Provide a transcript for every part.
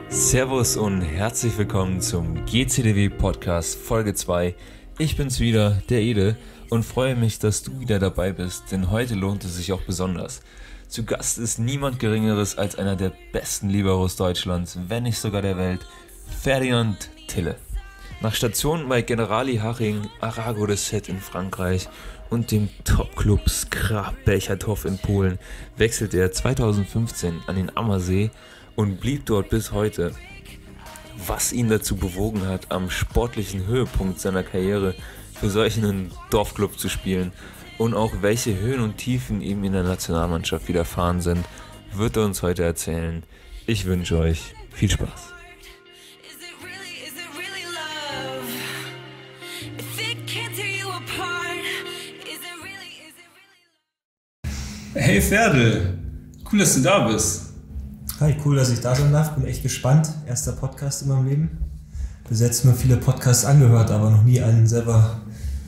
Servus und herzlich willkommen zum GCDW Podcast Folge 2. Ich bin's wieder, der Ede, und freue mich, dass du wieder dabei bist, denn heute lohnt es sich auch besonders. Zu Gast ist niemand Geringeres als einer der besten Liberos Deutschlands, wenn nicht sogar der Welt, Ferdinand Tille. Nach Stationen bei Generali Haching, Arago de Sète in Frankreich und dem Top-Club Skra Bełchatów in Polen wechselte er 2015 an den Ammersee und blieb dort bis heute. Was ihn dazu bewogen hat, am sportlichen Höhepunkt seiner Karriere für solch einen Dorfclub zu spielen und auch welche Höhen und Tiefen ihm in der Nationalmannschaft widerfahren sind, wird er uns heute erzählen. Ich wünsche euch viel Spaß. Hey Ferdl, cool, dass du da bist. Hi, cool, dass ich da sein darf. Bin echt gespannt. Erster Podcast in meinem Leben. Bis jetzt mir viele Podcasts angehört, aber noch nie einen selber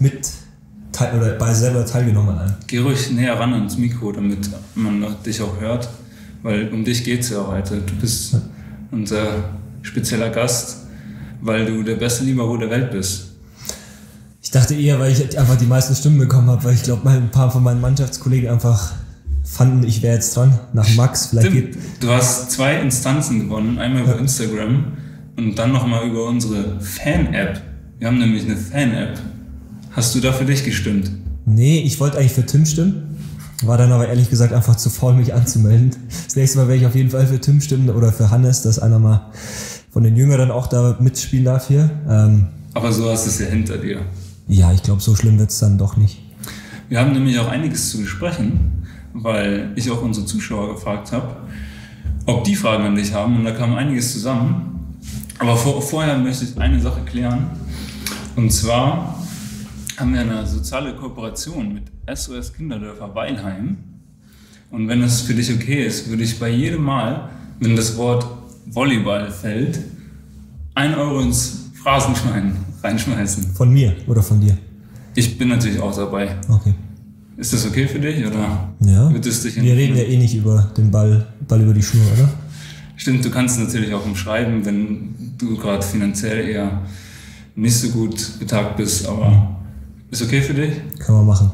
selber teilgenommen an einem. Geh ruhig näher ran ans Mikro, damit man dich auch hört, weil um dich geht's ja heute. Du bist unser spezieller Gast, weil du der beste Libero der Welt bist. Ich dachte eher, weil ich einfach die meisten Stimmen bekommen habe, weil ich glaube, ein paar von meinen Mannschaftskollegen einfach fanden, ich wäre jetzt dran, nach Max. Stimmt, du hast 2 Instanzen gewonnen, einmal über Instagram und dann nochmal über unsere Fan-App. Wir haben nämlich eine Fan-App. Hast du da für dich gestimmt? Nee, ich wollte eigentlich für Tim stimmen, war dann aber ehrlich gesagt einfach zu faul, mich anzumelden. Das nächste Mal werde ich auf jeden Fall für Tim stimmen oder für Hannes, dass einer mal von den Jüngeren auch da mitspielen darf hier. Aber so hast du es ja hinter dir. Ja, ich glaube, so schlimm wird es dann doch nicht. Wir haben nämlich auch einiges zu besprechen, weil ich auch unsere Zuschauer gefragt habe, ob die Fragen an dich haben, und da kam einiges zusammen. Aber vorher möchte ich eine Sache klären, und zwar haben wir eine soziale Kooperation mit SOS Kinderdörfer Weilheim, und wenn es für dich okay ist, würde ich bei jedem Mal, wenn das Wort Volleyball fällt, 1 Euro ins Phrasenschwein reinschmeißen. Von mir oder von dir? Ich bin natürlich auch dabei. Okay. Ist das okay für dich, oder? Ja, wird es dich wir reden ja eh nicht über den Ball über die Schnur, oder? Stimmt, du kannst natürlich auch umschreiben, wenn du gerade finanziell eher nicht so gut betagt bist, aber ist okay für dich? Kann man machen.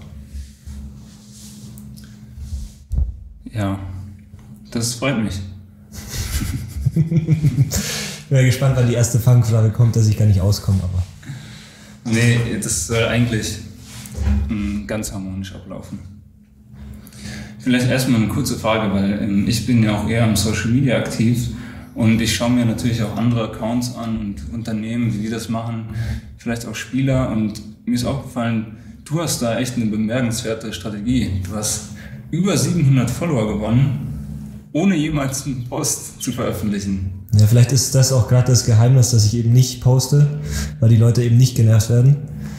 Ja, das freut mich. Ich bin ja gespannt, wann die erste Fangfrage kommt, dass ich gar nicht auskomme, aber... Nee, das soll eigentlich ganz harmonisch ablaufen. Vielleicht erstmal eine kurze Frage, weil ich bin ja auch eher am Social Media aktiv und ich schaue mir natürlich auch andere Accounts an und Unternehmen, wie die das machen, vielleicht auch Spieler, und mir ist aufgefallen, du hast da echt eine bemerkenswerte Strategie. Du hast über 700 Follower gewonnen, ohne jemals einen Post zu veröffentlichen. Ja, vielleicht ist das auch gerade das Geheimnis, dass ich eben nicht poste, weil die Leute eben nicht genervt werden.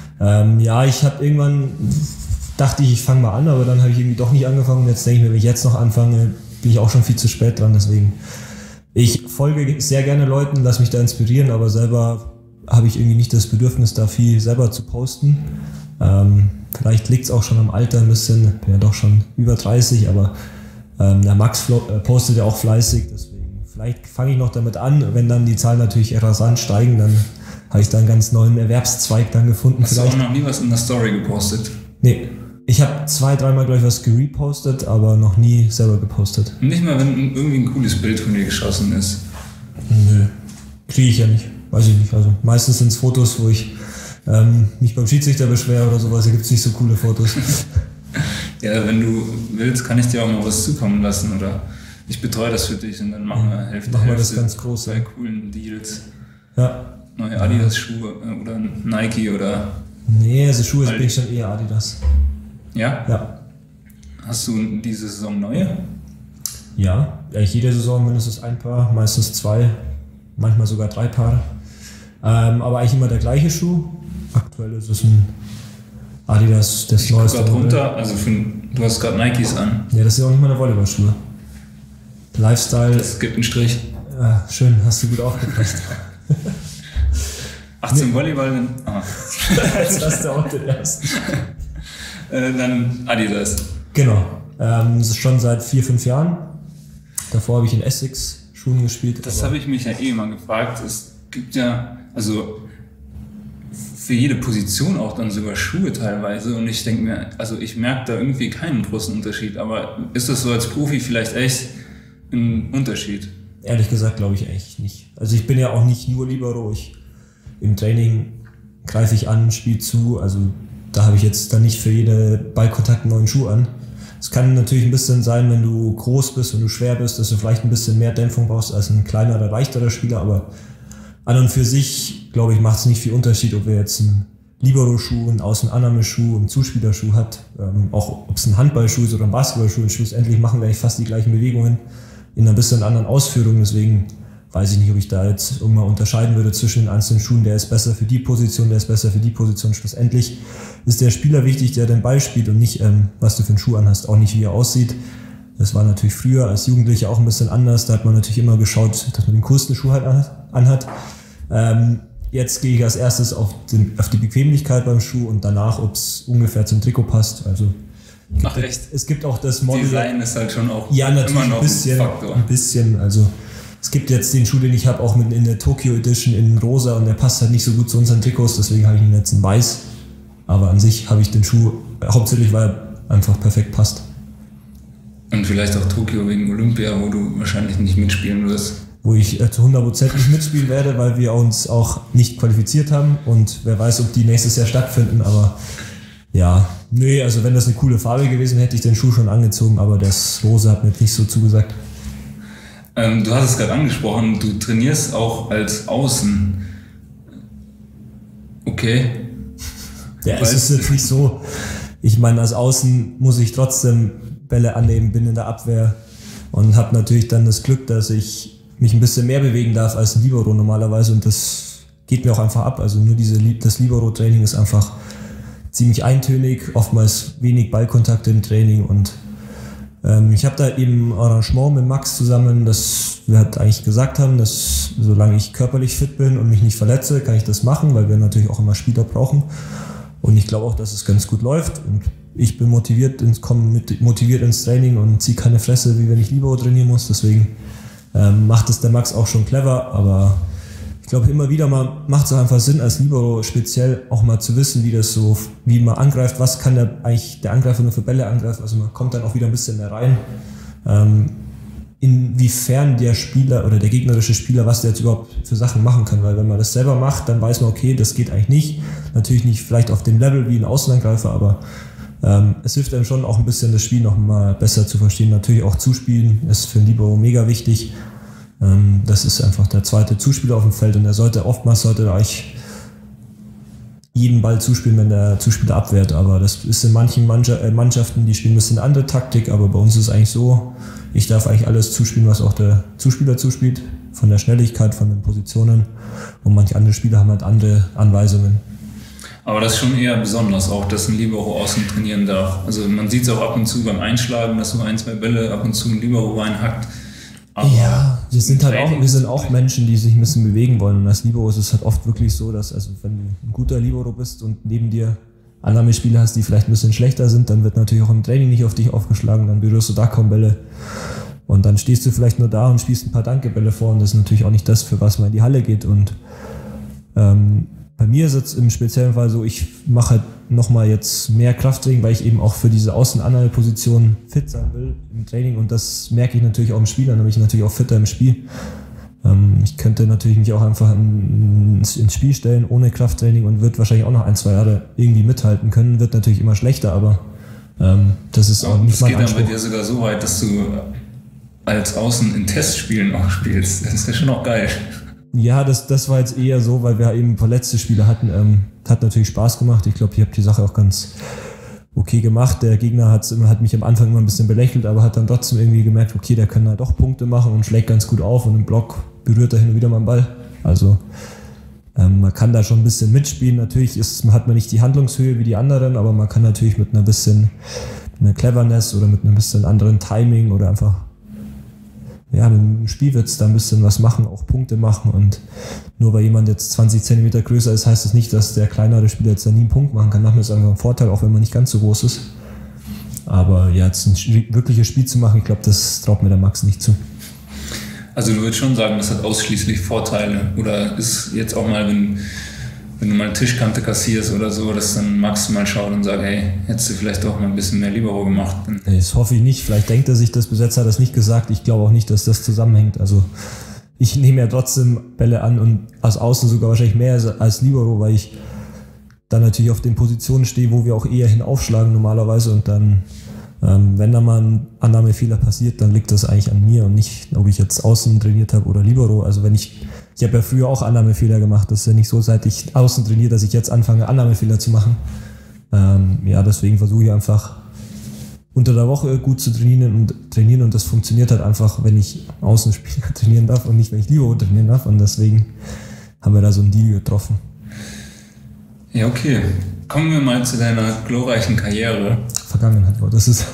Ja, ich habe irgendwann, dachte ich fange mal an, aber dann habe ich irgendwie doch nicht angefangen. Und jetzt denke ich mir, wenn ich jetzt noch anfange, bin ich auch schon viel zu spät dran. Deswegen, ich folge sehr gerne Leuten, lasse mich da inspirieren, aber selber habe ich irgendwie nicht das Bedürfnis, da viel selber zu posten. Vielleicht liegt es auch schon am Alter ein bisschen, bin ja doch schon über 30, aber der Max postet ja auch fleißig, deswegen vielleicht fange ich noch damit an. Wenn dann die Zahlen natürlich rasant steigen, dann habe ich da einen ganz neuen Erwerbszweig dann gefunden. Hast vielleicht. Du auch noch nie was in der Story gepostet? Nee, ich habe 2-3 Mal, glaube ich, was gerepostet, aber noch nie selber gepostet. Nicht mal, wenn irgendwie ein cooles Bild von dir geschossen ist? Nö, kriege ich ja nicht, weiß ich nicht. Also meistens sind es Fotos, wo ich mich beim Schiedsrichter beschwere oder sowas, da gibt es nicht so coole Fotos. Ja, wenn du willst, kann ich dir auch mal was zukommen lassen, oder ich betreue das für dich und dann machen wir Hälfte das ganz groß, bei coolen Deals. Ja. Neue Adidas-Schuhe oder Nike oder... Nee, also Schuhe bin ich schon eher Adidas. Ja? Ja. Hast du diese Saison neue? Ja, eigentlich jede Saison mindestens ein Paar, meistens 2, manchmal sogar 3 Paare. Aber eigentlich immer der gleiche Schuh. Aktuell ist es ein Adidas, das neueste. Drunter, also du hast gerade Nikes an. Ja, das sind auch nicht meine Volleyballschuhe. Lifestyle. Es gibt einen Strich. Ja, schön, hast du gut aufgepasst. 18 Volleyball, Jetzt hast du auch den ersten. Dann Adidas. Genau. Das ist schon seit 4-5 Jahren. Davor habe ich in Essex Schuhen gespielt. Das habe ich mich ja eh mal gefragt. Es gibt ja, also für jede Position auch dann sogar Schuhe teilweise und ich denke mir, also ich merke da irgendwie keinen großen Unterschied, aber ist das so als Profi vielleicht echt ein Unterschied? Ehrlich gesagt glaube ich eigentlich nicht. Also ich bin ja auch nicht nur Libero, im Training greife ich an, spiele zu, also da habe ich jetzt dann nicht für jede Ballkontakt einen neuen Schuh an. Es kann natürlich ein bisschen sein, wenn du groß bist und du schwer bist, dass du vielleicht ein bisschen mehr Dämpfung brauchst als ein kleinerer, leichterer Spieler, aber an und für sich, glaube ich, macht es nicht viel Unterschied, ob wir jetzt einen Libero-Schuh, einen Außenannahmeschuh, einen Zuspielerschuh hat, auch ob es ein Handballschuh ist oder ein Basketballschuh ist. Schlussendlich machen wir eigentlich fast die gleichen Bewegungen in einer bisschen anderen Ausführung, deswegen weiß ich nicht, ob ich da jetzt irgendwann unterscheiden würde zwischen den einzelnen Schuhen, der ist besser für die Position, der ist besser für die Position. Schlussendlich ist der Spieler wichtig, der den Ball spielt und nicht, was du für einen Schuh anhast, auch nicht, wie er aussieht. Das war natürlich früher als Jugendlicher auch ein bisschen anders, da hat man natürlich immer geschaut, dass man den coolsten Schuh halt anhat. Jetzt gehe ich als erstes auf die Bequemlichkeit beim Schuh und danach, ob es ungefähr zum Trikot passt. Also ach echt? Es gibt auch das Model. Design ist halt schon auch ja, natürlich immer noch ein Faktor. Ein bisschen, also es gibt jetzt den Schuh, den ich habe, auch in der Tokyo Edition in rosa und der passt halt nicht so gut zu unseren Trikots, deswegen habe ich ihn jetzt in weiß. Aber an sich habe ich den Schuh hauptsächlich, weil er einfach perfekt passt. Und vielleicht auch Tokio wegen Olympia, wo du wahrscheinlich nicht mitspielen wirst. Wo ich zu 100% nicht mitspielen werde, weil wir uns auch nicht qualifiziert haben und wer weiß, ob die nächstes Jahr stattfinden, aber ja, nee, also wenn das eine coole Farbe gewesen wäre, hätte ich den Schuh schon angezogen, aber das Rosa hat mir nicht so zugesagt. Du hast es gerade angesprochen, du trainierst auch als Außen. Okay. Ja, es ist jetzt nicht so, ich meine, als Außen muss ich trotzdem Bälle annehmen, bin in der Abwehr und habe natürlich dann das Glück, dass ich mich ein bisschen mehr bewegen darf als ein Libero normalerweise und das geht mir auch einfach ab. Also nur das Libero-Training ist einfach ziemlich eintönig, oftmals wenig Ballkontakte im Training und ich habe da eben ein Arrangement mit Max zusammen, dass wir halt eigentlich gesagt haben, dass solange ich körperlich fit bin und mich nicht verletze, kann ich das machen, weil wir natürlich auch immer Spieler brauchen und ich glaube auch, dass es ganz gut läuft und ich bin motiviert ins Training und ziehe keine Fresse, wie wenn ich Libero trainieren muss, deswegen macht es der Max auch schon clever, aber ich glaube immer wieder mal macht es einfach Sinn als Libero speziell auch mal zu wissen, wie man angreift, was kann der Angreifer nur für Bälle angreifen, also man kommt dann auch wieder ein bisschen mehr rein, inwiefern der Spieler oder der gegnerische Spieler, was der jetzt überhaupt für Sachen machen kann, weil wenn man das selber macht, dann weiß man, okay, das geht eigentlich nicht, natürlich nicht vielleicht auf dem Level wie ein Außenangreifer, aber es hilft einem schon auch ein bisschen das Spiel noch mal besser zu verstehen, natürlich auch Zuspielen ist für ein Libero mega wichtig. Das ist einfach der zweite Zuspieler auf dem Feld und oftmals sollte er eigentlich jeden Ball zuspielen, wenn der Zuspieler abwehrt, aber das ist in manchen Mannschaften, die spielen ein bisschen eine andere Taktik, aber bei uns ist es eigentlich so, ich darf eigentlich alles zuspielen, was auch der Zuspieler zuspielt, von der Schnelligkeit, von den Positionen und manche andere Spieler haben halt andere Anweisungen. Aber das ist schon eher besonders auch, dass ein Libero außen trainieren darf. Also man sieht es auch ab und zu beim Einschlagen, dass so ein, zwei Bälle ab und zu ein Libero reinhackt. Aber ja, wir sind auch Menschen, die sich ein bisschen bewegen wollen. Und als Libero ist es halt oft wirklich so, dass, also wenn du ein guter Libero bist und neben dir Annahmespieler hast, die vielleicht ein bisschen schlechter sind, dann wird natürlich auch im Training nicht auf dich aufgeschlagen, dann berührst du da kaum Bälle. Und dann stehst du vielleicht nur da und spielst ein paar Dankebälle vor und das ist natürlich auch nicht das, für was man in die Halle geht. Und bei mir ist es im speziellen Fall so, ich mache halt nochmal jetzt mehr Krafttraining, weil ich eben auch für diese Außenannahmeposition fit sein will im Training und das merke ich natürlich auch im Spiel, dann bin ich natürlich auch fitter im Spiel. Ich könnte natürlich mich auch einfach ins Spiel stellen ohne Krafttraining und wird wahrscheinlich auch noch 1-2 Jahre irgendwie mithalten können, wird natürlich immer schlechter, aber das ist auch nicht mein Anspruch. Das geht dann bei dir sogar so weit, dass du als Außen in Testspielen auch spielst. Das ist ja schon auch geil. Ja, das war jetzt eher so, weil wir eben verletzte Spiele hatten. Hat natürlich Spaß gemacht. Ich glaube, ich habe die Sache auch ganz okay gemacht. Der Gegner hat mich am Anfang immer ein bisschen belächelt, aber hat dann trotzdem irgendwie gemerkt, okay, der kann da doch Punkte machen und schlägt ganz gut auf und im Block berührt er hin und wieder mal den Ball. Also man kann da schon ein bisschen mitspielen. Natürlich hat man nicht die Handlungshöhe wie die anderen, aber man kann natürlich mit einer Cleverness oder mit einem bisschen anderen Timing oder einfach ja, mit dem Spiel wird es da ein bisschen was machen, auch Punkte machen und nur weil jemand jetzt 20 cm größer ist, heißt das nicht, dass der kleinere Spieler jetzt da nie einen Punkt machen kann. Manchmal ist es einfach ein Vorteil, auch wenn man nicht ganz so groß ist. Aber ja, jetzt ein wirkliches Spiel zu machen, ich glaube, das traut mir der Max nicht zu. Also du würdest schon sagen, das hat ausschließlich Vorteile, oder ist jetzt auch mal, wenn du mal Tischkante kassierst oder so, dass dann Max mal schaut und sagt, hey, hättest du vielleicht doch mal ein bisschen mehr Libero gemacht. Das hoffe ich nicht. Vielleicht denkt er sich das, bis jetzt hat er das nicht gesagt. Ich glaube auch nicht, dass das zusammenhängt. Also ich nehme ja trotzdem Bälle an und als Außen sogar wahrscheinlich mehr als Libero, weil ich dann natürlich auf den Positionen stehe, wo wir auch eher hin aufschlagen normalerweise, und dann, wenn da mal ein Annahmefehler passiert, dann liegt das eigentlich an mir und nicht, ob ich jetzt Außen trainiert habe oder Libero. Also ich habe ja früher auch Annahmefehler gemacht. Das ist ja nicht so, seit ich Außen trainiere, dass ich jetzt anfange, Annahmefehler zu machen. Deswegen versuche ich einfach unter der Woche gut zu trainieren und das funktioniert halt einfach, wenn ich Außenspieler trainieren darf und nicht, wenn ich Libero trainieren darf, und deswegen haben wir da so einen Deal getroffen. Ja, okay. Kommen wir mal zu deiner glorreichen Karriere. Vergangenheit, das ist...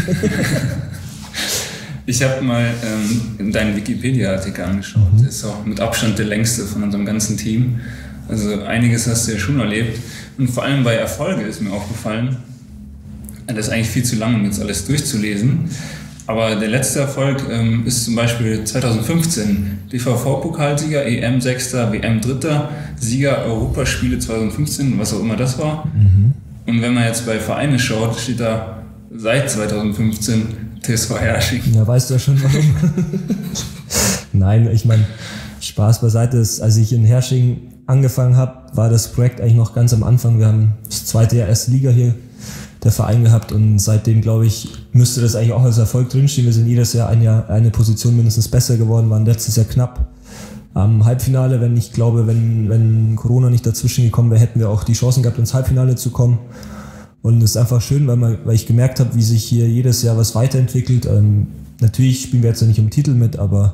Ich habe mal deinen Wikipedia-Artikel angeschaut. Der ist auch mit Abstand der längste von unserem ganzen Team. Also einiges hast du ja schon erlebt. Und vor allem bei Erfolge ist mir aufgefallen, das ist eigentlich viel zu lang, um jetzt alles durchzulesen. Aber der letzte Erfolg ist zum Beispiel 2015. DVV-Pokalsieger, EM-Sechster, WM-Dritter, Sieger Europaspiele 2015, was auch immer das war. Und wenn man jetzt bei Vereine schaut, steht da seit 2015 TSV Herrsching. Ja, weißt du ja schon warum. Nein, ich meine, Spaß beiseite. Als ich in Herrsching angefangen habe, war das Projekt eigentlich noch ganz am Anfang. Wir haben das zweite Jahr erste Liga hier, der Verein, gehabt, und seitdem, glaube ich, müsste das eigentlich auch als Erfolg drinstehen. Wir sind jedes Jahr eine Position mindestens besser geworden, waren letztes Jahr knapp am Halbfinale. Wenn Corona nicht dazwischen gekommen wäre, hätten wir auch die Chancen gehabt, ins Halbfinale zu kommen. Und es ist einfach schön, weil ich gemerkt habe, wie sich hier jedes Jahr was weiterentwickelt. Natürlich spielen wir jetzt noch nicht um Titel mit, aber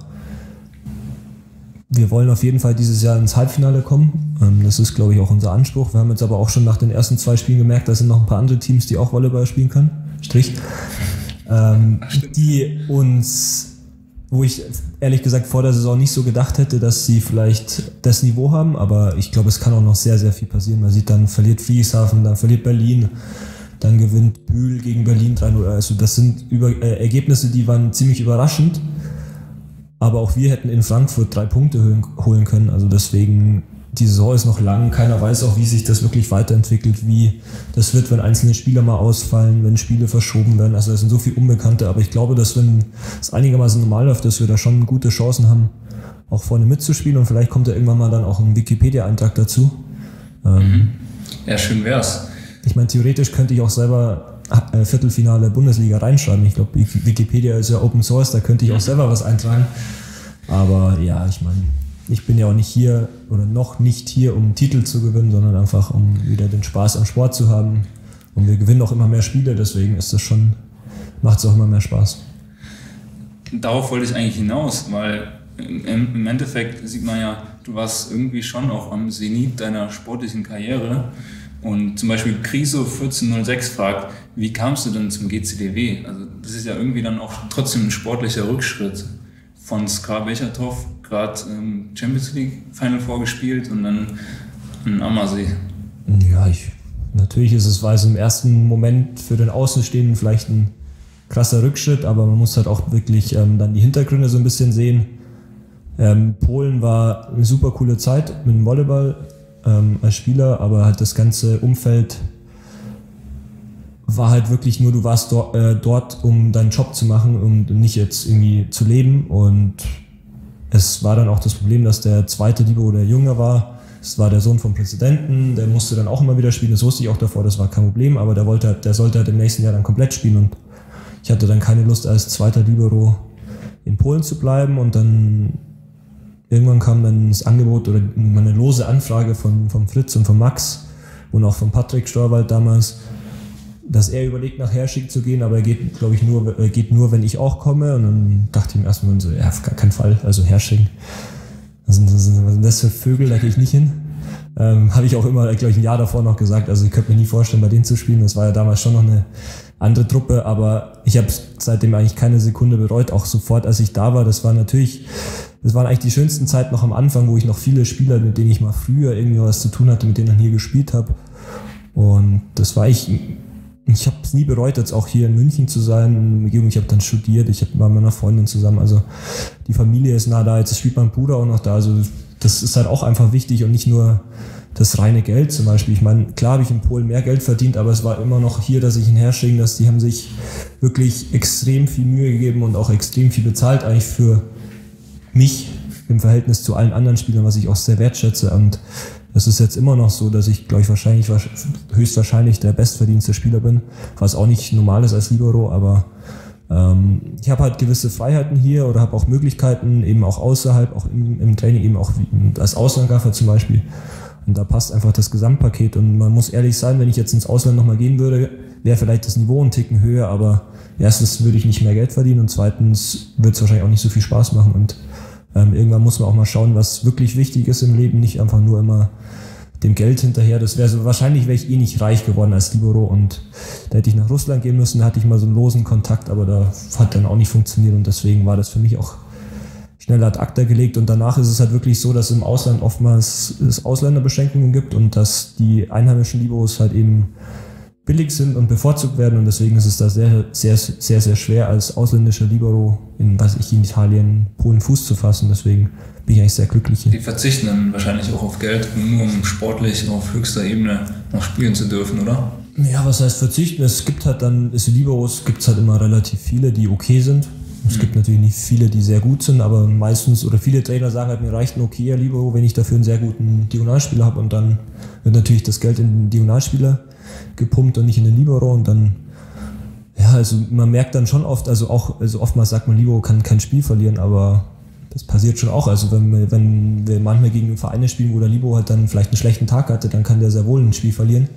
wir wollen auf jeden Fall dieses Jahr ins Halbfinale kommen. Das ist, glaube ich, auch unser Anspruch. Wir haben jetzt aber auch schon nach den ersten 2 Spielen gemerkt, da sind noch ein paar andere Teams, die auch Volleyball spielen können. Die uns, wo ich ehrlich gesagt vor der Saison nicht so gedacht hätte, dass sie vielleicht das Niveau haben, aber ich glaube, es kann auch noch sehr, sehr viel passieren. Man sieht, dann verliert Friedrichshafen, dann verliert Berlin, dann gewinnt Bühl gegen Berlin 3-0. Also das sind Ergebnisse, die waren ziemlich überraschend, aber auch wir hätten in Frankfurt 3 Punkte holen können. Also deswegen, die Saison ist noch lang, keiner weiß auch, wie sich das wirklich weiterentwickelt, wie das wird, wenn einzelne Spieler mal ausfallen, wenn Spiele verschoben werden. Also es sind so viele Unbekannte, aber ich glaube, dass wenn es einigermaßen normal läuft, dass wir da schon gute Chancen haben, auch vorne mitzuspielen, und vielleicht kommt ja irgendwann mal dann auch ein Wikipedia-Eintrag dazu. Ja, schön wär's. Ich meine, theoretisch könnte ich auch selber Viertelfinale Bundesliga reinschreiben. Ich glaube, Wikipedia ist ja Open Source, da könnte ich auch selber was eintragen. Aber ja, ich meine, ich bin ja auch nicht hier oder noch nicht hier, um Titel zu gewinnen, sondern einfach, um wieder den Spaß am Sport zu haben. Und wir gewinnen auch immer mehr Spiele, deswegen macht es auch immer mehr Spaß. Darauf wollte ich eigentlich hinaus, weil im Endeffekt sieht man ja, du warst irgendwie schon auch am Zenit deiner sportlichen Karriere. Und zum Beispiel Kriso 1406 fragt, wie kamst du denn zum GCDW? Also das ist ja irgendwie dann auch trotzdem ein sportlicher Rückschritt. Von SKA Bechertow gerade Champions League Final Four gespielt und dann in Ammersee. Ja, natürlich war es im ersten Moment für den Außenstehenden vielleicht ein krasser Rückschritt, aber man muss halt auch wirklich dann die Hintergründe so ein bisschen sehen. Polen war eine super coole Zeit mit dem Volleyball als Spieler, aber halt das ganze Umfeld war halt wirklich nur, du warst dort, um deinen Job zu machen und nicht jetzt irgendwie zu leben. Und es war dann auch das Problem, dass der zweite Libero, der jünger war, das war der Sohn vom Präsidenten, der musste dann auch immer wieder spielen, das wusste ich auch davor, das war kein Problem, aber der sollte halt im nächsten Jahr dann komplett spielen, und ich hatte dann keine Lust, als zweiter Libero in Polen zu bleiben. Und dann irgendwann kam dann das Angebot oder eine lose Anfrage von Fritz und von Max und auch von Patrick Storwald damals, dass er überlegt, nach Herrsching zu gehen, aber er geht, glaube ich, geht nur, wenn ich auch komme. Und dann dachte ich mir erstmal so, ja, auf gar keinen Fall, also Herrsching, was sind das für Vögel, da gehe ich nicht hin. Habe ich auch immer, glaube ich, ein Jahr davor noch gesagt, also ich könnte mir nie vorstellen, bei denen zu spielen. Das war ja damals schon noch eine andere Truppe, aber ich habe seitdem eigentlich keine Sekunde bereut, auch sofort, als ich da war. Das waren eigentlich die schönsten Zeiten noch am Anfang, wo ich noch viele Spieler, mit denen ich mal früher irgendwie was zu tun hatte, mit denen ich hier gespielt habe. Und das war ich habe es nie bereut, jetzt auch hier in München zu sein. Ich habe dann studiert, war mit meiner Freundin zusammen. Also die Familie ist nah da, jetzt spielt mein Bruder auch noch da. Also das ist halt auch einfach wichtig und nicht nur das reine Geld zum Beispiel. Ich meine, klar habe ich in Polen mehr Geld verdient, aber es war immer noch hier, dass ich in Hersching, die haben sich wirklich extrem viel Mühe gegeben und auch extrem viel bezahlt eigentlich für mich im Verhältnis zu allen anderen Spielern, was ich auch sehr wertschätze. Und das ist jetzt immer noch so, dass ich, glaube ich, höchstwahrscheinlich der bestverdienste Spieler bin, was auch nicht normal ist als Libero, aber ich habe halt gewisse Freiheiten hier oder habe auch Möglichkeiten, eben auch außerhalb, auch im Training, eben auch als Auslandgaffer zum Beispiel. Und da passt einfach das Gesamtpaket. Und man muss ehrlich sein, wenn ich jetzt ins Ausland nochmal gehen würde, wäre vielleicht das Niveau einen Ticken höher, aber erstens würde ich nicht mehr Geld verdienen und zweitens wird es wahrscheinlich auch nicht so viel Spaß machen. Und irgendwann muss man auch mal schauen, was wirklich wichtig ist im Leben, nicht einfach nur immer dem Geld hinterher. Das wäre so, wahrscheinlich wäre ich nicht reich geworden als Libero und da hätte ich nach Russland gehen müssen, da hatte ich mal so einen losen Kontakt, aber da hat dann auch nicht funktioniert und deswegen war das für mich auch schnell ad acta gelegt und danach ist es halt wirklich so, dass im Ausland oftmals es Ausländerbeschränkungen gibt und dass die einheimischen Liberos halt eben billig sind und bevorzugt werden und deswegen ist es da sehr, sehr, sehr, sehr schwer als ausländischer Libero in Italien, Polen Fuß zu fassen, deswegen bin ich eigentlich sehr glücklich hier. Die verzichten dann wahrscheinlich auch auf Geld, nur um sportlich auf höchster Ebene noch spielen zu dürfen, oder? Ja, was heißt verzichten? Es gibt halt dann, Liberos gibt es halt immer relativ viele, die okay sind. Es gibt natürlich nicht viele, die sehr gut sind, aber meistens, oder viele Trainer sagen halt, mir reicht ein okayer Libero, wenn ich dafür einen sehr guten Diagonalspieler habe und dann wird natürlich das Geld in den Diagonalspieler gepumpt und nicht in den Libero und dann, ja, also man merkt dann schon oft, also oftmals sagt man, Libero kann kein Spiel verlieren, aber das passiert schon auch, also wenn wir manchmal gegen Vereine spielen, wo der Libero halt dann vielleicht einen schlechten Tag hatte, dann kann der sehr wohl ein Spiel verlieren,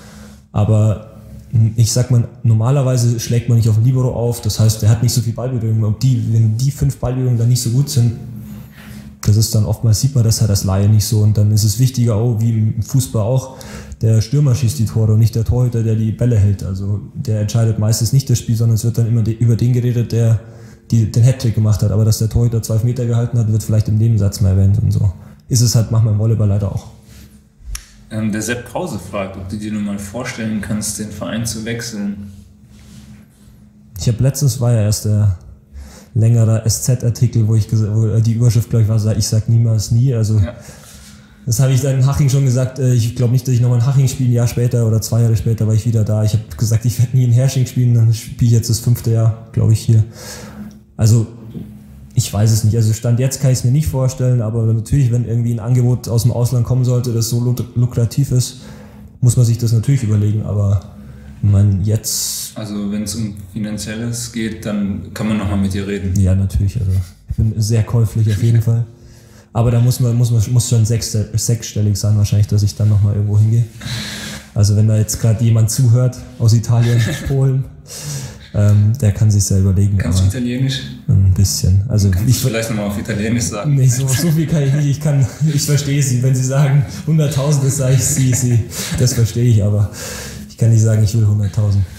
aber ich sag mal, normalerweise schlägt man nicht auf den Libero auf, das heißt, er hat nicht so viel Ballberührung. Und wenn die 5 Ballberührungen dann nicht so gut sind, das ist dann oftmals, sieht man das halt als Laie nicht so. Und dann ist es wichtiger, wie im Fußball auch, der Stürmer schießt die Tore und nicht der Torhüter, der die Bälle hält. Also der entscheidet meistens nicht das Spiel, sondern es wird dann immer über den geredet, der den Hattrick gemacht hat. Aber dass der Torhüter 12 Meter gehalten hat, wird vielleicht im Nebensatz mal erwähnt und so. Ist es halt manchmal im Volleyball leider auch. Der Sepp Krause fragt, ob du dir nun mal vorstellen kannst, den Verein zu wechseln. Letztens war ja erst der längere SZ-Artikel, wo die Überschrift, glaube ich, war, ich sag niemals nie. Also ja. Das habe ich dann in Haching schon gesagt. Ich glaube nicht, dass ich nochmal in Haching spiele. Ein Jahr später oder 2 Jahre später war ich wieder da. Ich habe gesagt, ich werde nie in Hersching spielen. Dann spiele ich jetzt das 5. Jahr, glaube ich, hier. Also ich weiß es nicht. Also Stand jetzt kann ich es mir nicht vorstellen, aber natürlich, wenn irgendwie ein Angebot aus dem Ausland kommen sollte, das so lukrativ ist, muss man sich das natürlich überlegen. Aber jetzt... Also wenn es um Finanzielles geht, dann kann man nochmal mit dir reden. Ja, natürlich. Also ich bin sehr käuflich auf jeden Fall. Aber da muss schon sechsstellig sein wahrscheinlich, dass ich dann nochmal irgendwo hingehe. Also wenn da jetzt gerade jemand zuhört aus Italien, Polen, der kann sich sehr überlegen. Kannst du Italienisch? Ein bisschen. Also kannst du vielleicht nochmal auf Italienisch sagen? Nee, so viel kann ich nicht. Ich verstehe sie. Wenn sie sagen 100.000, das sage ich sie. Das verstehe ich, aber ich kann nicht sagen, ich will 100.000.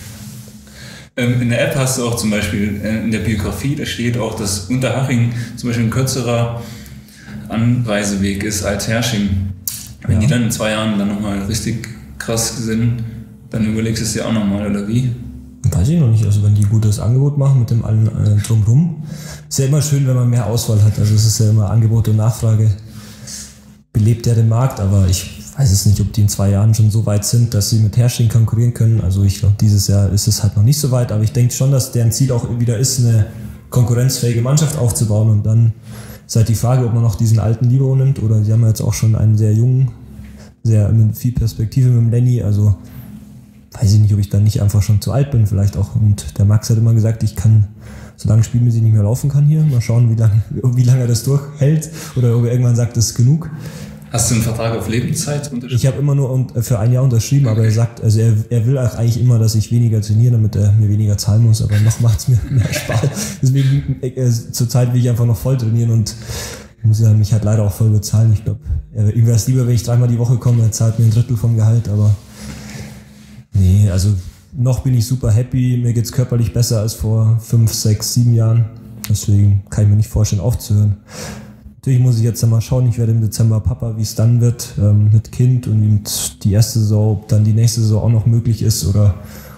In der App hast du auch zum Beispiel in der Biografie, da steht auch, dass Unterhaching zum Beispiel ein kürzerer Anreiseweg ist als Hersching. Wenn die dann in 2 Jahren dann nochmal richtig krass sind, dann überlegst du es dir auch nochmal, oder wie? Weiß ich noch nicht. Also wenn die ein gutes Angebot machen mit dem allen Drumrum, ist ja immer schön, wenn man mehr Auswahl hat. Also es ist ja immer Angebot und Nachfrage, belebt ja den Markt, aber ich weiß es nicht, ob die in 2 Jahren schon so weit sind, dass sie mit Hersching konkurrieren können. Also ich glaube, dieses Jahr ist es halt noch nicht so weit, aber ich denke schon, dass deren Ziel auch wieder ist, eine konkurrenzfähige Mannschaft aufzubauen und dann ist halt die Frage, ob man noch diesen alten Libero nimmt oder sie haben ja jetzt auch schon einen sehr jungen, sehr mit viel Perspektive mit dem Lenny, also weiß ich nicht, ob ich dann nicht einfach schon zu alt bin vielleicht auch. Und der Max hat immer gesagt, ich kann, solange spielmäßig nicht mehr laufen kann hier, mal schauen, wie lange er das durchhält oder ob er irgendwann sagt, das ist genug. Hast du einen Vertrag auf Lebenszeit unterschrieben? Ich habe immer nur für 1 Jahr unterschrieben, okay. Aber er sagt, also er will auch eigentlich immer, dass ich weniger trainiere, damit er mir weniger zahlen muss, aber noch macht es mir mehr Spaß. Deswegen zurzeit will ich einfach noch voll trainieren und muss ja mich halt leider auch voll bezahlen. Ich glaube, ihm wäre es lieber, wenn ich 3-mal die Woche komme, er zahlt mir 1/3 vom Gehalt, aber nee, also noch bin ich super happy, mir geht's körperlich besser als vor 5, 6, 7 Jahren, deswegen kann ich mir nicht vorstellen aufzuhören. Natürlich muss ich jetzt mal schauen, ich werde im Dezember Papa, wie es dann wird mit Kind und die erste Saison, ob dann die nächste Saison auch noch möglich ist oder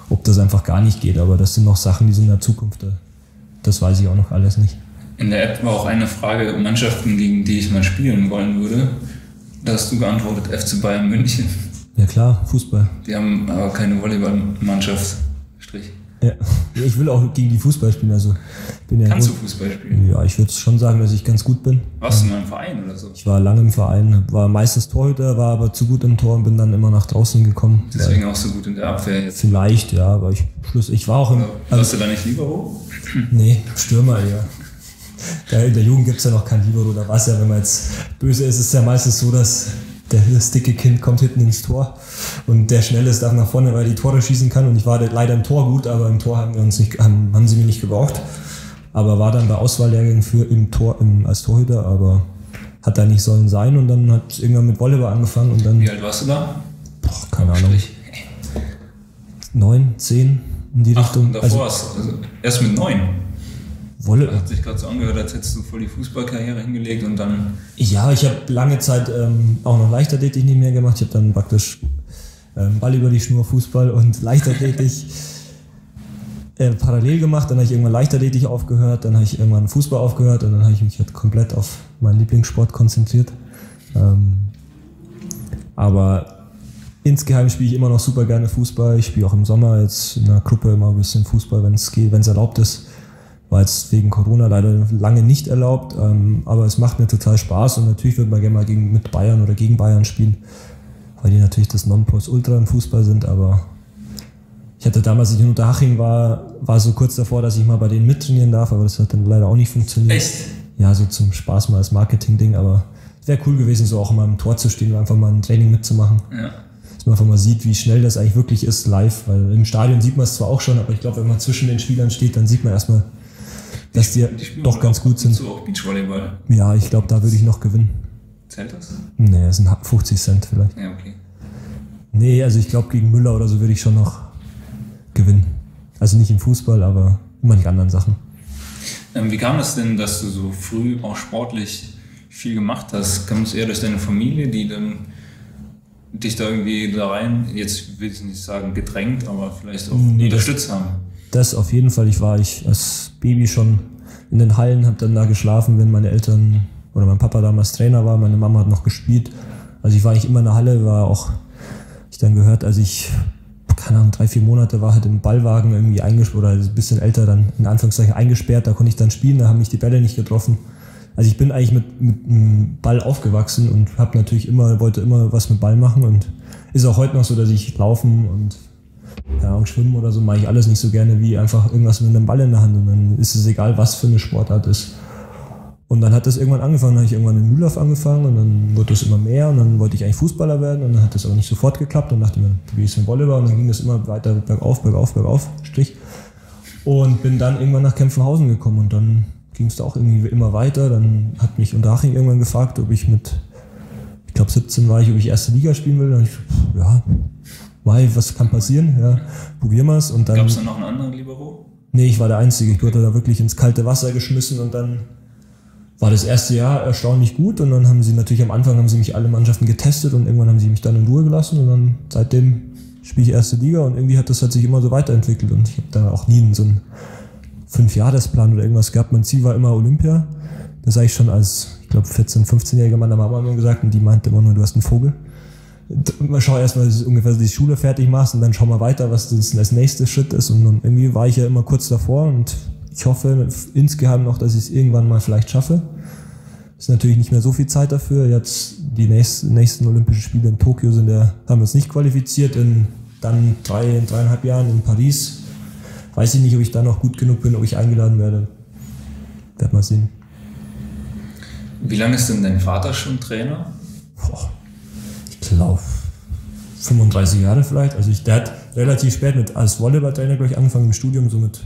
ob das einfach gar nicht geht. Aber das sind noch Sachen, die sind in der Zukunft. Das weiß ich auch noch alles nicht. In der App war auch eine Frage, Mannschaften, gegen die ich mal spielen wollen würde. Da hast du geantwortet, FC Bayern München. Ja klar, Fußball. Die haben aber keine Volleyballmannschaft. Strich. Ja, ich will auch gegen die Fußball spielen. Also Kannst du Fußball spielen? Ja, ich würde schon sagen, dass ich ganz gut bin. Warst du in einem Verein oder so? Ich war lange im Verein, war meistens Torhüter, war aber zu gut im Tor und bin dann immer nach draußen gekomin. Deswegen auch so gut in der Abwehr jetzt? Vielleicht, ja, aber ich war auch im... Warst du da nicht Libero? Nee, Stürmer, ja. In der Jugend gibt es ja noch kein Libero, da war es ja, wenn man jetzt böse ist, ist es ja meistens so, dass das dicke Kind kommt hinten ins Tor und der Schnelle ist darf nach vorne, weil er die Tore schießen kann und ich war leider im Tor gut, aber im Tor haben sie mich nicht gebraucht. Aber war dann bei Auswahllehrgängen als Torhüter, aber hat da nicht sollen sein und dann hat es irgendwann mit Volleyball angefangen und dann... Wie alt warst du da? Keine Ahnung. 9, 10 in die Richtung. Und davor also erst mit 9? Volleyball. Hat sich gerade so angehört, als hättest du voll die Fußballkarriere hingelegt und dann... Ja, ich habe lange Zeit auch noch Leichtathletik nicht mehr gemacht. Ich habe dann praktisch Ball über die Schnur, Fußball und Leichtathletik parallel gemacht. Dann habe ich irgendwann Leichtathletik aufgehört, dann habe ich irgendwann Fußball aufgehört und dann habe ich mich halt komplett auf meinen Lieblingssport konzentriert. Aber insgeheim spiele ich immer noch super gerne Fußball. Ich spiele auch im Sommer jetzt in der Gruppe immer ein bisschen Fußball, wenn es geht, wenn es erlaubt ist. War jetzt wegen Corona leider lange nicht erlaubt, aber es macht mir total Spaß und natürlich würde man gerne mal mit Bayern oder gegen Bayern spielen, weil die natürlich das Nonplusultra im Fußball sind, aber ich hatte damals, als ich in Unterhaching war so kurz davor, dass ich mal bei denen mittrainieren darf, aber das hat dann leider auch nicht funktioniert. Echt? Ja, so zum Spaß mal als Marketing-Ding, aber es wäre cool gewesen, so auch mal im Tor zu stehen und einfach mal ein Training mitzumachen. Ja. Dass man einfach mal sieht, wie schnell das eigentlich wirklich ist live, weil im Stadion sieht man es zwar auch schon, aber ich glaube, wenn man zwischen den Spielern steht, dann sieht man erstmal, dass die doch ganz gut sind. So auch Beachvolleyball? Ja, ich glaube, da würde ich noch gewinnen. Zählt das? Nee, das sind 50 Cent vielleicht. Ja, okay. Nee, also ich glaube, gegen Müller oder so würde ich schon noch gewinnen. Also nicht im Fußball, aber immer die anderen Sachen. Wie kam es denn, dass du so früh auch sportlich viel gemacht hast? Kam es eher durch deine Familie, die dann dich da irgendwie da rein, jetzt will ich nicht sagen gedrängt, aber vielleicht auch unterstützt haben? Das auf jeden Fall. Ich war als Baby schon in den Hallen, habe dann da geschlafen, wenn meine Eltern oder mein Papa damals Trainer war. Meine Mama hat noch gespielt. Also ich war eigentlich immer in der Halle, war auch, ich dann gehört, als ich, keine Ahnung, 3-4 Monate war, halt im Ballwagen irgendwie eingesperrt oder ein bisschen älter dann in Anführungszeichen eingesperrt. Da konnte ich dann spielen, da haben mich die Bälle nicht getroffen. Also ich bin eigentlich mit einem Ball aufgewachsen und wollte immer was mit Ball machen und ist auch heute noch so, dass ich laufen und schwimmen oder so mache ich alles nicht so gerne wie einfach irgendwas mit einem Ball in der Hand und dann ist es egal, was für eine Sportart ist. Und dann hat das irgendwann angefangen, dann habe ich irgendwann in Mühldorf angefangen und dann wurde das immer mehr und dann wollte ich eigentlich Fußballer werden und dann hat das aber nicht sofort geklappt und dachte mir, probiere ich es mit Volleyball und dann ging das immer weiter bergauf, Strich. Und bin dann irgendwann nach Kempfenhausen gekommen und dann ging es da auch irgendwie immer weiter. Dann hat mich Unterhaching irgendwann gefragt, ob ich ich glaube 17 war ich, ob ich erste Liga spielen will. Und ich, ja, was kann passieren? Ja, probieren wir es. Gab es da noch einen anderen Libero? Nee, ich war der Einzige. Ich wurde da wirklich ins kalte Wasser geschmissen und dann war das erste Jahr erstaunlich gut und dann haben sie am Anfang mich alle Mannschaften getestet und irgendwann haben sie mich dann in Ruhe gelassen und dann seitdem spiele ich erste Liga und irgendwie hat sich immer so weiterentwickelt und ich habe da auch nie so einen 5-Jahresplan oder irgendwas gehabt. Mein Ziel war immer Olympia. Das habe ich schon als, ich glaube, 14-, 15-jähriger meiner Mama immer gesagt und die meinte immer nur, du hast einen Vogel. Schau erstmal, dass du ungefähr die Schule fertig machst und dann schau mal weiter, was das als nächster Schritt ist und dann irgendwie war ich ja immer kurz davor und ich hoffe insgeheim noch, dass ich es irgendwann mal vielleicht schaffe. Ist natürlich nicht mehr so viel Zeit dafür. Jetzt die nächsten Olympischen Spiele in Tokio haben wir uns nicht qualifiziert. In 3,5 Jahren in Paris. Weiß ich nicht, ob ich da noch gut genug bin, ob ich eingeladen werde. Werd mal sehen. Wie lange ist denn dein Vater schon Trainer? Ich glaube 35 Jahre vielleicht. Also der hat relativ spät als Volleyballtrainer gleich angefangen im Studium, so mit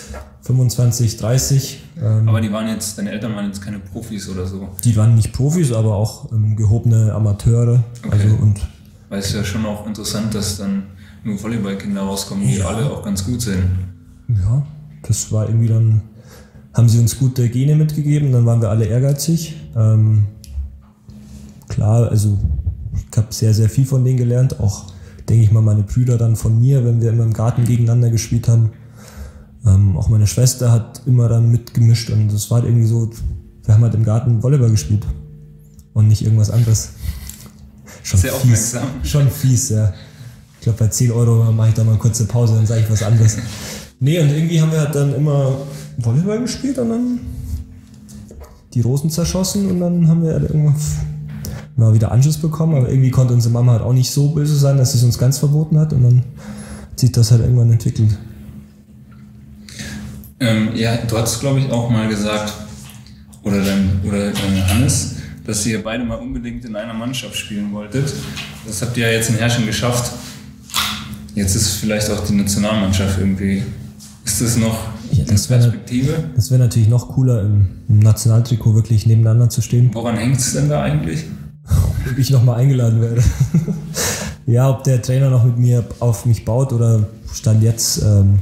25, 30. Aber deine Eltern waren jetzt keine Profis oder so? Die waren nicht Profis, aber auch gehobene Amateure. Okay. Weil es ist ja schon auch interessant, dass dann nur Volleyballkinder rauskommen, die alle auch ganz gut sind. Ja, das war irgendwie dann, haben sie uns gute Gene mitgegeben, dann waren wir alle ehrgeizig. Klar, also ich habe sehr, sehr viel von denen gelernt, auch denke ich mal, meine Brüder dann von mir, wenn wir immer im Garten gegeneinander gespielt haben. Auch meine Schwester hat immer dann mitgemischt und es war halt irgendwie so, wir haben halt im Garten Volleyball gespielt und nicht irgendwas anderes. Schon sehr fies, aufmerksam. schon fies, ja. Ich glaube, bei 10 Euro mache ich da mal eine kurze Pause, dann sage ich was anderes. Nee, und irgendwie haben wir halt dann immer Volleyball gespielt und dann die Rosen zerschossen und dann haben wir halt irgendwann mal wieder Anschluss bekommen, aber irgendwie konnte unsere Mama halt auch nicht so böse sein, dass sie es uns ganz verboten hat und dann hat sich das halt irgendwann entwickelt. Ja, du hast, glaube ich, auch mal gesagt, oder dein Hannes, dass ihr beide mal unbedingt in einer Mannschaft spielen wolltet. Das habt ihr ja jetzt in Herrsching geschafft. Jetzt ist vielleicht auch die Nationalmannschaft irgendwie. Ist das noch eine Perspektive? Das wäre natürlich noch cooler, im Nationaltrikot wirklich nebeneinander zu stehen. Woran hängt es denn da eigentlich? Ob ich nochmal eingeladen werde. Ja, ob der Trainer noch mit mir auf mich baut oder stand jetzt...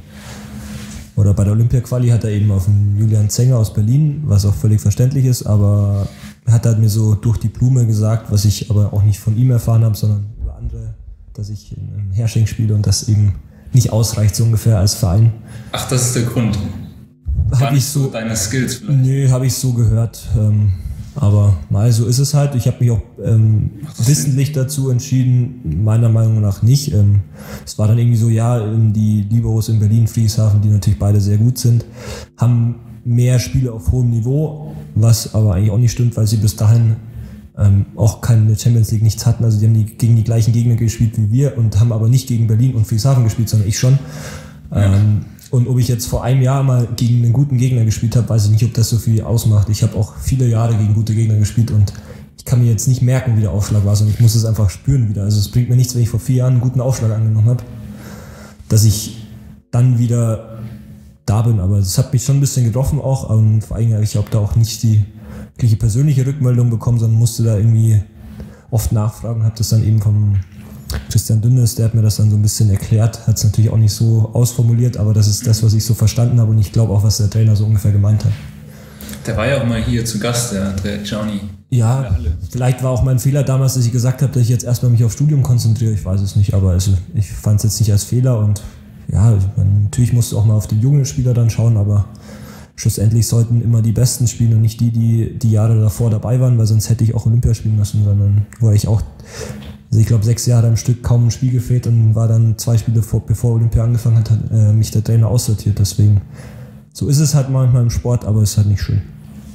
Oder bei der Olympia-Quali hat er eben auf den Julian Zenger aus Berlin, was auch völlig verständlich ist, aber er hat halt mir so durch die Blume gesagt, was ich aber auch nicht von ihm erfahren habe, sondern über andere, dass ich in Herrsching spiele und das eben nicht ausreicht, so ungefähr als Verein. Ach, das ist der Grund. Habe ich so deine Skills vielleicht? Nee, habe ich so gehört. Aber mal so ist es halt. Ich habe mich auch wissentlich dazu entschieden, meiner Meinung nach nicht. Es war dann irgendwie so, ja, die Liberos in Berlin, Friedrichshafen, die natürlich beide sehr gut sind, haben mehr Spiele auf hohem Niveau, was aber eigentlich auch nicht stimmt, weil sie bis dahin auch keine Champions League nichts hatten. Also die haben gegen die gleichen Gegner gespielt wie wir und haben aber nicht gegen Berlin und Friedrichshafen gespielt, sondern ich schon. Ja. Und ob ich jetzt vor einem Jahr mal gegen einen guten Gegner gespielt habe, weiß ich nicht, ob das so viel ausmacht. Ich habe auch viele Jahre gegen gute Gegner gespielt und ich kann mir jetzt nicht merken, wie der Aufschlag war, sondern ich muss es einfach spüren wieder. Also es bringt mir nichts, wenn ich vor 4 Jahren einen guten Aufschlag angenommen habe, dass ich dann wieder da bin. Aber es hat mich schon ein bisschen getroffen auch und vor allem habe ich da auch nicht die wirkliche persönliche Rückmeldung bekommen, sondern musste da irgendwie oft nachfragen, habe das dann eben vom Christian Dünnes, der hat mir das dann so ein bisschen erklärt, hat es natürlich auch nicht so ausformuliert, aber das ist das, was ich so verstanden habe und ich glaube auch, was der Trainer so ungefähr gemeint hat. Der war ja auch mal hier zu Gast, der Andrea Gianni. Ja, vielleicht war auch mein Fehler damals, dass ich gesagt habe, dass ich jetzt erstmal mich aufs Studium konzentriere, ich weiß es nicht, aber also ich fand es jetzt nicht als Fehler und ja, natürlich musst du auch mal auf den jungen Spieler dann schauen, aber schlussendlich sollten immer die Besten spielen und nicht die Jahre davor dabei waren, weil sonst hätte ich auch Olympia spielen müssen, sondern wo ich auch, also ich glaube 6 Jahre am Stück kaum ein Spiel gefehlt und war dann 2 Spiele bevor Olympia angefangen hat, mich der Trainer aussortiert, deswegen so ist es halt manchmal im Sport, aber es ist halt nicht schön.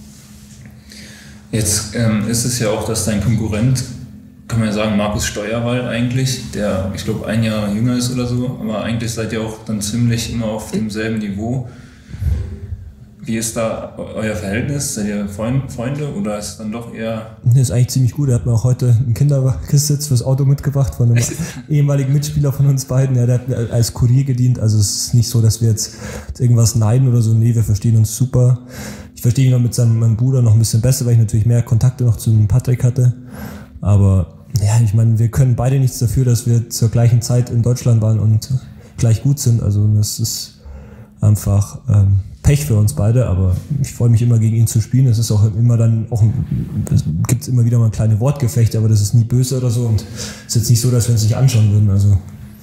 Jetzt ist es ja auch, dass dein Konkurrent, kann man ja sagen, Markus Steuerwald eigentlich, der, ich glaube, 1 Jahr jünger ist oder so, aber eigentlich seid ihr auch dann ziemlich immer auf demselben Niveau. Wie ist da euer Verhältnis? Seid ihr Freunde oder ist es dann doch eher... Das ist eigentlich ziemlich gut. Er hat mir auch heute einen Kinderkisssitz fürs Auto mitgebracht von einem ehemaligen Mitspieler von uns beiden. Ja, der hat mir als Kurier gedient. Also es ist nicht so, dass wir jetzt irgendwas neiden oder so. Nee, wir verstehen uns super. Ich verstehe ihn noch mit meinem Bruder noch ein bisschen besser, weil ich natürlich mehr Kontakte noch zu Patrick hatte. Aber ja, ich meine, wir können beide nichts dafür, dass wir zur gleichen Zeit in Deutschland waren und gleich gut sind. Also das ist einfach... Pech für uns beide, aber ich freue mich immer gegen ihn zu spielen. Es ist auch immer dann, gibt es immer wieder mal kleine Wortgefechte, aber das ist nie böse oder so und es ist jetzt nicht so, dass wir uns nicht anschauen würden. Also.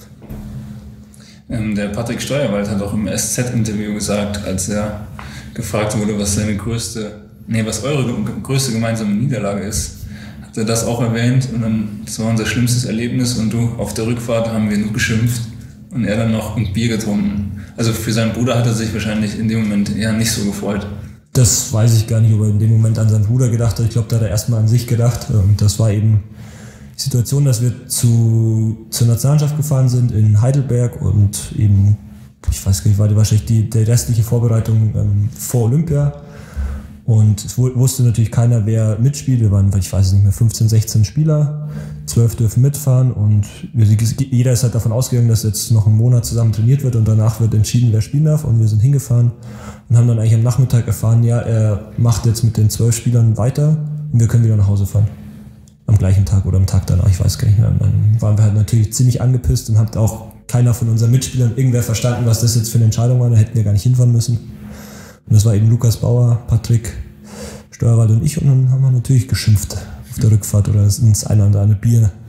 Der Patrick Steuerwald hat auch im SZ-Interview gesagt, als er gefragt wurde, was eure größte gemeinsame Niederlage ist, hat er das auch erwähnt und dann, das war unser schlimmstes Erlebnis und du, auf der Rückfahrt haben wir nur geschimpft und er dann noch ein Bier getrunken. Also für seinen Bruder hat er sich wahrscheinlich in dem Moment eher nicht so gefreut. Das weiß ich gar nicht, ob er in dem Moment an seinen Bruder gedacht hat. Ich glaube, da hat er erstmal an sich gedacht. Und das war eben die Situation, dass wir zur Nationalmannschaft gefahren sind in Heidelberg und eben, ich weiß gar nicht, war wahrscheinlich die restliche Vorbereitung vor Olympia. Und es wusste natürlich keiner, wer mitspielt. Wir waren, ich weiß es nicht mehr, 15, 16 Spieler. 12 dürfen mitfahren und jeder ist halt davon ausgegangen, dass jetzt noch einen Monat zusammen trainiert wird und danach wird entschieden, wer spielen darf und wir sind hingefahren und haben dann eigentlich am Nachmittag erfahren, ja, er macht jetzt mit den 12 Spielern weiter und wir können wieder nach Hause fahren. Am gleichen Tag oder am Tag danach, ich weiß gar nicht mehr. Und dann waren wir halt natürlich ziemlich angepisst und hat auch keiner von unseren Mitspielern irgendwer verstanden, was das jetzt für eine Entscheidung war, da hätten wir gar nicht hinfahren müssen. Und das war eben Lukas Bauer, Patrick Steuerwald und ich und dann haben wir natürlich geschimpft auf der Rückfahrt oder ins eine oder andere Bier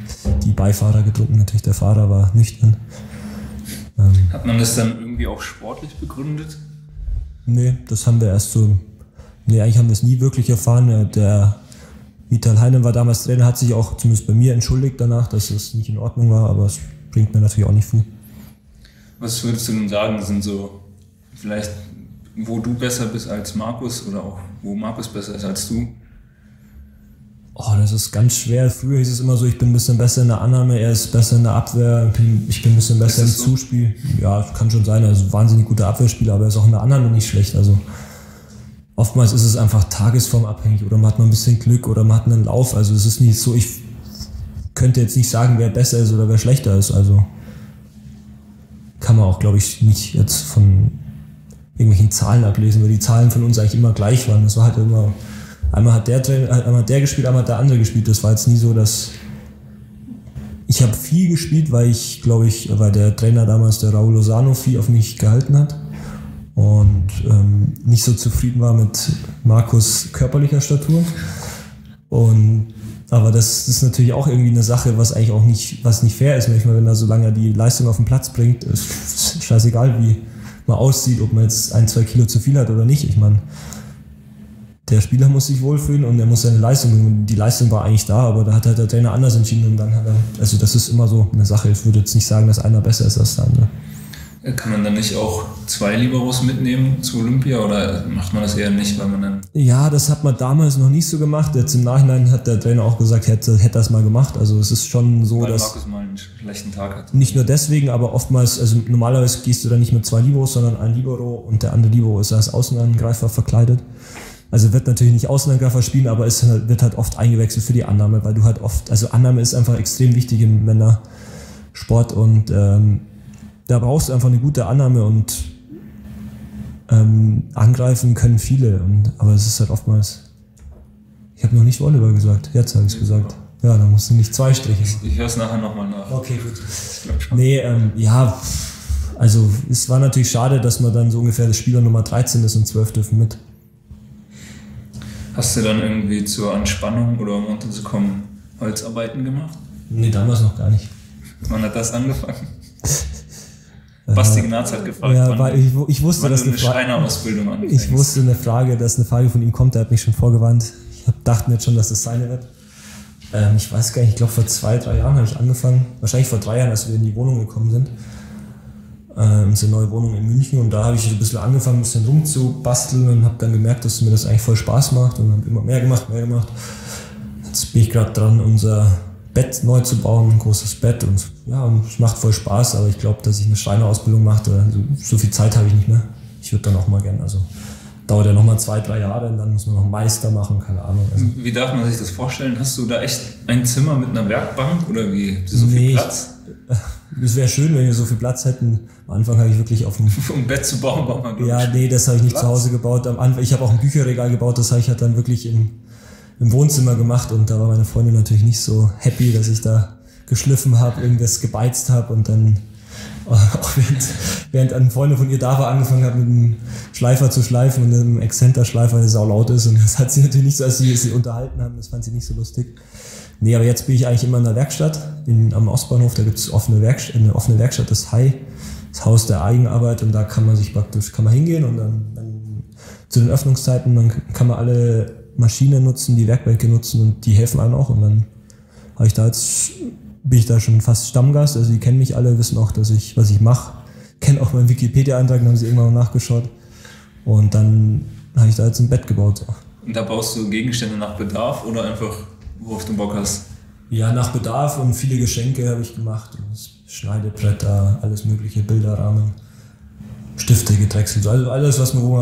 die Beifahrer getrunken. Natürlich, der Fahrer war nüchtern. Hat man das dann irgendwie auch sportlich begründet? Nee, das haben wir erst so... Nee, eigentlich haben wir es nie wirklich erfahren. Der Vital Heinen war damals Trainer, hat sich auch zumindest bei mir entschuldigt danach, dass es nicht in Ordnung war, aber es bringt mir natürlich auch nicht viel. Was würdest du denn sagen, sind so vielleicht, wo du besser bist als Markus oder auch wo Markus besser ist als du? Oh, das ist ganz schwer. Früher hieß es immer so, ich bin ein bisschen besser in der Annahme, er ist besser in der Abwehr, ich bin ein bisschen besser im Zuspiel. Ja, kann schon sein, er ist ein wahnsinnig guter Abwehrspieler, aber er ist auch in der Annahme nicht schlecht. Also oftmals ist es einfach tagesformabhängig oder man hat mal ein bisschen Glück oder man hat einen Lauf. Also es ist nicht so, ich könnte jetzt nicht sagen, wer besser ist oder wer schlechter ist. Also kann man auch, glaube ich, nicht jetzt von irgendwelchen Zahlen ablesen, weil die Zahlen von uns eigentlich immer gleich waren. Das war halt immer... Einmal hat der gespielt, einmal hat der andere gespielt. Das war jetzt nie so, dass... Ich habe viel gespielt, weil der Trainer damals, der Raul Lozano, viel auf mich gehalten hat und nicht so zufrieden war mit Markus' körperlicher Statur. Aber das ist natürlich auch irgendwie eine Sache, was nicht fair ist. Manchmal, wenn er solange er die Leistung auf den Platz bringt, ist scheißegal, wie man aussieht, ob man jetzt 1-2 Kilo zu viel hat oder nicht. Ich meine, der Spieler muss sich wohlfühlen und er muss seine Leistung bringen. Die Leistung war eigentlich da, aber da hat halt der Trainer anders entschieden und dann also das ist immer so eine Sache. Ich würde jetzt nicht sagen, dass einer besser ist als der andere. Kann man dann nicht auch 2 Liberos mitnehmen zu Olympia oder macht man das eher nicht, weil man dann... Ja, das hat man damals noch nicht so gemacht. Jetzt im Nachhinein hat der Trainer auch gesagt, hätte das mal gemacht. Also es ist schon so, weil dass... Markus mal einen schlechten Tag hat. Nicht nur deswegen, aber oftmals, also normalerweise gehst du dann nicht mit 2 Liberos, sondern ein Libero und der andere Libero ist als Außenangreifer verkleidet. Also wird natürlich nicht Außenangreifer spielen, aber wird halt oft eingewechselt für die Annahme, weil du halt oft, also Annahme ist einfach extrem wichtig im Männersport und da brauchst du einfach eine gute Annahme und angreifen können viele, aber es ist halt oftmals, ich habe noch nicht Volleyball gesagt, jetzt habe ich es gesagt. Ja, dann musst du nicht 2 Striche machen. Ich höre es nachher nochmal nach. Okay, gut. Nee, ja, also es war natürlich schade, dass man dann so ungefähr das Spieler Nummer 13 ist und 12 dürfen mit. Hast du dann irgendwie zur Entspannung oder um runterzukommen Holzarbeiten gemacht? Nee, damals noch gar nicht. Wann hat das angefangen? Basti Gnaz hat gefragt, ja, ich wusste, dass eine Schreinerausbildung anfängst. Ich wusste dass eine Frage von ihm kommt, der hat mich schon vorgewarnt. Ich dachte mir jetzt schon, dass das seine wird. Ich weiß gar nicht, ich glaube vor 2-3 Jahren habe ich angefangen, wahrscheinlich vor 3 Jahren, als wir in die Wohnung gekommen sind. Unsere neue Wohnung in München und da habe ich ein bisschen angefangen, ein bisschen rumzubasteln und habe dann gemerkt, dass mir das eigentlich voll Spaß macht und habe immer mehr gemacht. Jetzt bin ich gerade dran, unser Bett neu zu bauen, ein großes Bett und ja, es macht voll Spaß, aber ich glaube, dass ich eine Schreinerausbildung mache, also so viel Zeit habe ich nicht mehr. Ich würde dann auch mal gerne, also dauert ja nochmal 2-3 Jahre und dann muss man noch Meister machen, keine Ahnung. Also, wie darf man sich das vorstellen? Hast du da echt ein Zimmer mit einer Werkbank oder wie? So viel Platz? Es wäre schön, wenn wir so viel Platz hätten. Am Anfang habe ich wirklich auf dem... Um Bett zu bauen, braucht man Ja, nee, das habe ich nicht Platz zu Hause gebaut. Am Anfang, ich habe auch ein Bücherregal gebaut, das habe ich halt dann wirklich im Wohnzimmer gemacht und da war meine Freundin natürlich nicht so happy, dass ich da geschliffen habe, irgendwas gebeizt habe und dann auch während eine Freundin von ihr da war, angefangen hat mit einem Schleifer zu schleifen und einem Exzenterschleifer, der sau laut ist und das hat sie natürlich nicht so, als sie unterhalten haben, das fand sie nicht so lustig. Nee, aber jetzt bin ich eigentlich immer in der Werkstatt, am Ostbahnhof, da gibt es eine offene Werkstatt, das Haus der Eigenarbeit und da kann man hingehen und dann zu den Öffnungszeiten, dann kann man alle Maschinen nutzen, die Werkbänke nutzen und die helfen einem auch und dann bin ich da schon fast Stammgast, also die kennen mich alle, wissen auch, was ich mache, kennen auch meinen Wikipedia-Eintrag, dann haben sie irgendwann mal nachgeschaut und dann habe ich da jetzt ein Bett gebaut. Und da baust du Gegenstände nach Bedarf oder einfach worauf du Bock hast? Ja, nach Bedarf und viele Geschenke habe ich gemacht. Schneidebretter, alles mögliche, Bilderrahmen, Stifte gedrechselt. Also alles,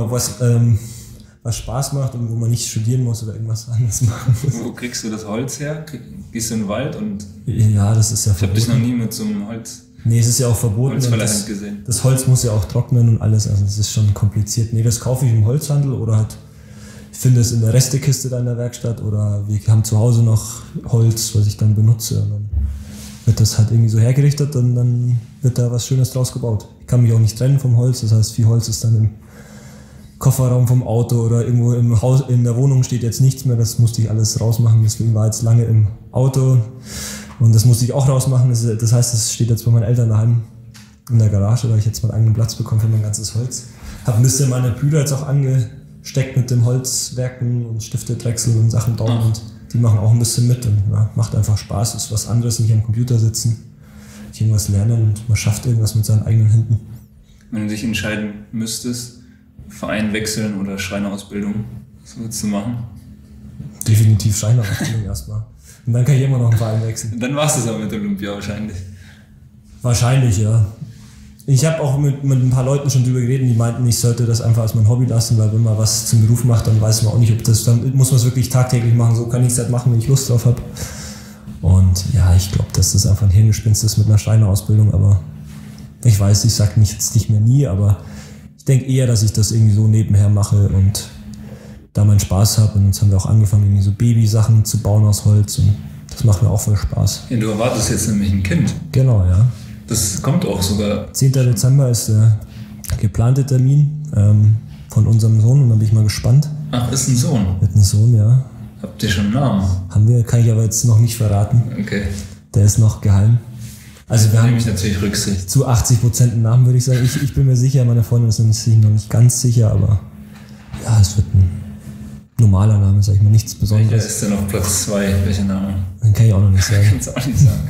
was Spaß macht und wo man nicht studieren muss oder irgendwas anderes machen muss. Wo kriegst du das Holz her? Gehst du in den Wald und... Ja, das ist ja verboten. Ich habe dich noch nie mit so einem Holz... Nee, es ist ja auch verboten. Das Holz muss ja auch trocknen und alles, also es ist schon kompliziert. Nee, das kaufe ich im Holzhandel oder halt... Ich finde es in der Restekiste da in der Werkstatt oder wir haben zu Hause noch Holz, was ich dann benutze und dann wird das halt irgendwie so hergerichtet und dann wird da was Schönes draus gebaut. Ich kann mich auch nicht trennen vom Holz, das heißt viel Holz ist dann im Kofferraum vom Auto oder irgendwo im Haus, in der Wohnung steht jetzt nichts mehr, das musste ich alles rausmachen, deswegen war jetzt lange im Auto. Und das musste ich auch rausmachen. Das heißt, das steht jetzt bei meinen Eltern daheim in der Garage, weil ich jetzt meinen eigenen Platz bekomme für mein ganzes Holz. Habe ein bisschen meine Brüder jetzt auch angesteckt mit dem Holzwerken und Stifte, Drechsel und Sachen bauen. Und die machen auch ein bisschen mit und ja, macht einfach Spaß. Ist was anderes, nicht am Computer sitzen, nicht irgendwas lernen und man schafft irgendwas mit seinen eigenen Händen. Wenn du dich entscheiden müsstest, Verein wechseln oder Schreinerausbildung, was würdest du machen? Definitiv Schreinerausbildung erstmal. Und dann kann ich immer noch einen Verein wechseln. Dann war es das aber mit Olympia wahrscheinlich. Wahrscheinlich, ja. Ich habe auch mit ein paar Leuten schon drüber geredet, die meinten, ich sollte das einfach als mein Hobby lassen, weil wenn man was zum Beruf macht, dann weiß man auch nicht, ob das, dann muss man es wirklich tagtäglich machen. So kann ich es halt machen, wenn ich Lust drauf habe. Und ja, ich glaube, dass das einfach ein Hirngespinst ist mit einer Schreinerausbildung, aber ich weiß, ich sage jetzt nicht mehr nie, aber ich denke eher, dass ich das irgendwie so nebenher mache und da meinen Spaß habe. Und jetzt haben wir auch angefangen, irgendwie so Babysachen zu bauen aus Holz und das macht mir auch voll Spaß. Ja, du erwartest jetzt nämlich ein Kind. Genau, ja. Das kommt auch sogar. 10. Dezember ist der geplante Termin von unserem Sohn und da bin ich mal gespannt. Ach, ist ein Sohn? Mit einem Sohn, ja. Habt ihr schon einen Namen? Haben wir, kann ich aber jetzt noch nicht verraten. Okay. Der ist noch geheim. Also wir haben nehme ich natürlich Rücksicht. zu 80% einen Namen, würde ich sagen. Ich bin mir sicher, meine Freundin ist sich noch nicht ganz sicher, aber ja, es wird ein normaler Name, sag ich mal, nichts Besonderes. Welcher ist denn auf Platz 2? Welcher Name? Den kann ich auch noch nicht sagen. Kannst du auch nicht sagen.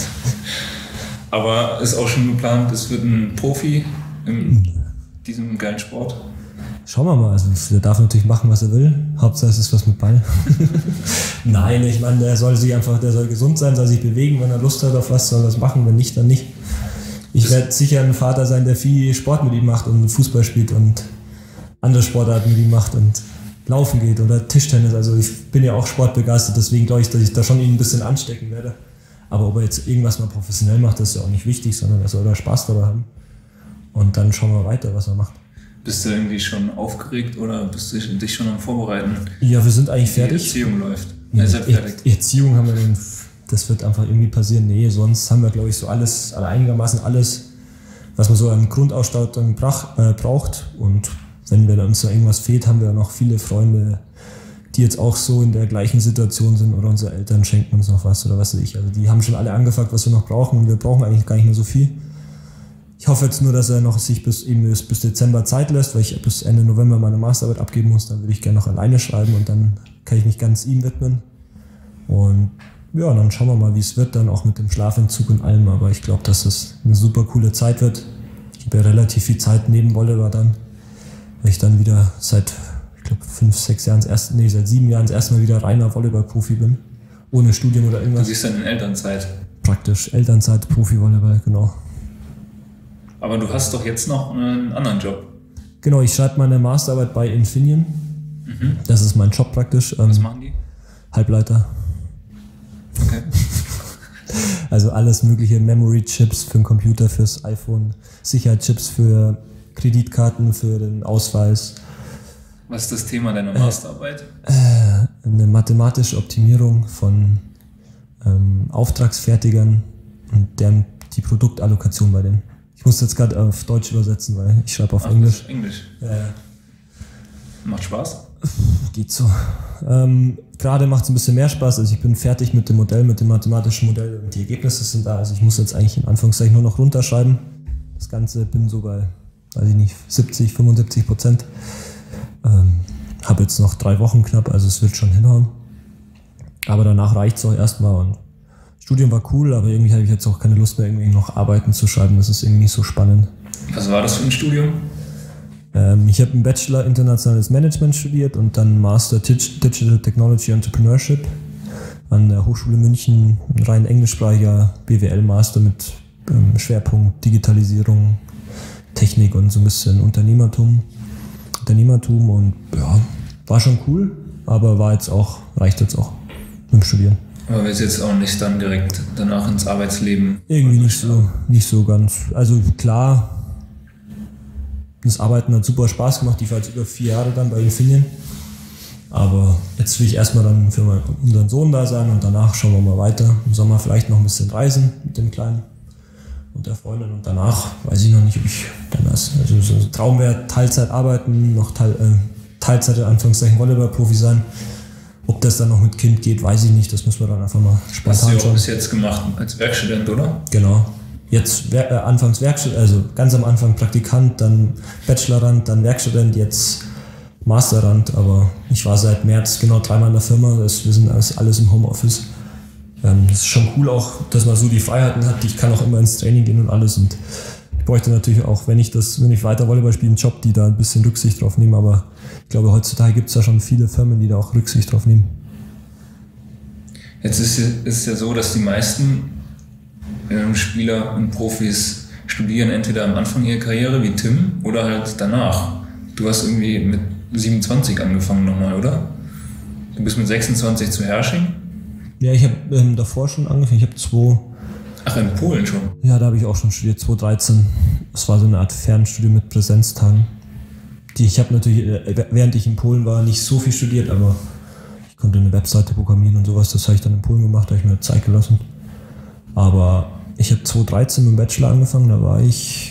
Aber ist auch schon geplant, es wird ein Profi in diesem geilen Sport. Schauen wir mal, also der darf natürlich machen, was er will. Hauptsache es ist was mit Ball. Nein, ich meine, der soll gesund sein, soll sich bewegen, wenn er Lust hat auf was, soll das machen, wenn nicht, dann nicht. Ich werde sicher ein Vater sein, der viel Sport mit ihm macht und Fußball spielt und andere Sportarten mit ihm macht und laufen geht oder Tischtennis. Also ich bin ja auch sportbegeistert, deswegen glaube ich, dass ich da schon ihn ein bisschen anstecken werde. Aber ob er jetzt irgendwas mal professionell macht, das ist ja auch nicht wichtig, sondern er soll da Spaß dabei haben. Und dann schauen wir weiter, was er macht. Bist du irgendwie schon aufgeregt oder bist du dich schon am Vorbereiten? Ja, wir sind eigentlich fertig. Die Erziehung läuft. Ja, Ihr seid fertig. Erziehung haben wir dann, das wird einfach irgendwie passieren. Nee, sonst haben wir, glaube ich, so alles, einigermaßen alles, was man so an Grundausstattung braucht. Und wenn uns da irgendwas fehlt, haben wir noch viele Freunde, die jetzt auch so in der gleichen Situation sind oder unsere Eltern schenken uns noch was oder was weiß ich. Also die haben schon alle angefragt, was wir noch brauchen und wir brauchen eigentlich gar nicht mehr so viel. Ich hoffe jetzt nur, dass er noch sich bis Dezember Zeit lässt, weil ich bis Ende November meine Masterarbeit abgeben muss. Dann würde ich gerne noch alleine schreiben und dann kann ich mich ganz ihm widmen. Und ja, dann schauen wir mal, wie es wird, dann auch mit dem Schlafentzug und allem. Aber ich glaube, dass es eine super coole Zeit wird. Ich habe ja relativ viel Zeit neben Volleyball dann, weil ich dann wieder seit 7 Jahren das erste Mal wieder reiner Volleyball-Profi bin. Ohne Studium oder irgendwas. Du bist dann in Elternzeit. Praktisch Elternzeit, Profi-Volleyball, genau. Aber du hast doch jetzt noch einen anderen Job. Genau, ich schreibe meine Masterarbeit bei Infineon. Das ist mein Job praktisch. Was machen die? Halbleiter. Okay. Also alles mögliche Memory-Chips für den Computer, fürs iPhone, Sicherheitschips für Kreditkarten, für den Ausweis. Was ist das Thema deiner Masterarbeit? Eine mathematische Optimierung von Auftragsfertigern und die Produktallokation bei denen. Ich muss jetzt gerade auf Deutsch übersetzen, weil ich schreibe auf Englisch. Englisch. Macht Spaß? Geht so. Gerade macht es ein bisschen mehr Spaß. Also ich bin fertig mit dem Modell, mit dem mathematischen Modell und die Ergebnisse sind da. Also ich muss jetzt eigentlich in Anführungszeichen nur noch runterschreiben. Das Ganze bin so bei, weiß ich nicht, 70-75%. Habe jetzt noch 3 Wochen knapp, also es wird schon hinhauen. Aber danach reicht es auch erstmal und Studium war cool, aber irgendwie habe ich jetzt auch keine Lust mehr, irgendwie noch Arbeiten zu schreiben. Das ist irgendwie nicht so spannend. Was war das für ein Studium? Ich habe einen Bachelor Internationales Management studiert und dann Master Digital Technology Entrepreneurship an der Hochschule München, ein rein englischsprachiger BWL-Master mit Schwerpunkt Digitalisierung, Technik und so ein bisschen Unternehmertum und ja, war schon cool, aber reicht jetzt auch mit dem Studieren. Aber willst du jetzt auch nicht dann direkt danach ins Arbeitsleben? Irgendwie nicht so ganz. Also klar, das Arbeiten hat super Spaß gemacht. Ich war jetzt über 4 Jahre dann bei Infineon. Aber jetzt will ich erstmal dann für unseren Sohn da sein und danach schauen wir mal weiter. Im Sommer vielleicht noch ein bisschen reisen mit dem Kleinen und der Freundin und danach weiß ich noch nicht, ob ich dann also so ein Traum wäre, Teilzeit arbeiten, noch Teilzeit in Anführungszeichen Volleyball-Profi sein Ob das dann noch mit Kind geht, weiß ich nicht. Das müssen wir dann einfach mal spontan schauen. Hast du ja auch schauen. bis jetzt gemacht als Werkstudent, oder? Genau. Jetzt anfangs Werkstudent, also ganz am Anfang Praktikant, dann Bachelorand, dann Werkstudent, jetzt Masterand. Aber ich war seit März genau 3 Mal in der Firma. Wir sind alles im Homeoffice. Das ist schon cool auch, dass man so die Freiheiten hat. Ich kann auch immer ins Training gehen und alles. Und ich bräuchte natürlich auch, wenn ich weiter Volleyball spiele, einen Job, die da ein bisschen Rücksicht drauf nehmen. Aber ich glaube, heutzutage gibt es ja schon viele Firmen, die da auch Rücksicht drauf nehmen. Jetzt ist es ja so, dass die meisten Spieler und Profis studieren entweder am Anfang ihrer Karriere wie Tim oder halt danach. Du hast irgendwie mit 27 angefangen nochmal, oder? Du bist mit 26 zu Hersching? Ja, ich habe davor schon angefangen. Ich habe Ach, in Polen schon? Ja, da habe ich auch schon studiert, 2013. Das war so eine Art Fernstudium mit Präsenztagen. Ich habe natürlich, während ich in Polen war, nicht so viel studiert, aber ich konnte eine Webseite programmieren und sowas. Das habe ich dann in Polen gemacht, da habe ich mir Zeit gelassen. Aber ich habe 2013 mit dem Bachelor angefangen, da war ich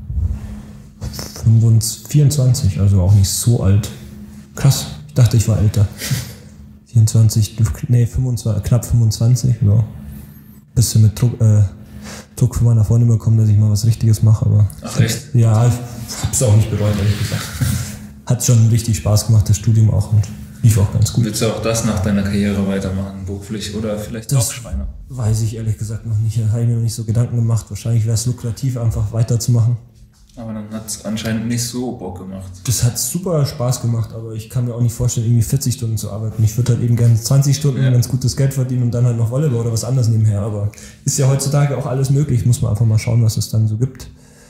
24, also auch nicht so alt. Krass, ich dachte, ich war älter. 25, knapp 25, ja. Bisschen mit Druck von meiner Freundin bekommen, dass ich mal was Richtiges mache, aber... Ach echt? Ja, ich hab's auch nicht bereut, ehrlich gesagt. Hat schon richtig Spaß gemacht, das Studium auch, und lief auch ganz gut. Willst du auch das nach deiner Karriere weitermachen, beruflich, oder vielleicht auch Schweine? Weiß ich ehrlich gesagt noch nicht, da habe ich mir noch nicht so Gedanken gemacht. Wahrscheinlich wäre es lukrativ, einfach weiterzumachen. Aber dann hat es anscheinend nicht so Bock gemacht. Das hat super Spaß gemacht, aber ich kann mir auch nicht vorstellen, irgendwie 40 Stunden zu arbeiten. Ich würde halt eben gerne 20 Stunden ganz gutes Geld verdienen und dann halt noch Volleyball oder was anderes nebenher. Aber ist ja heutzutage auch alles möglich, muss man einfach mal schauen, was es dann so gibt.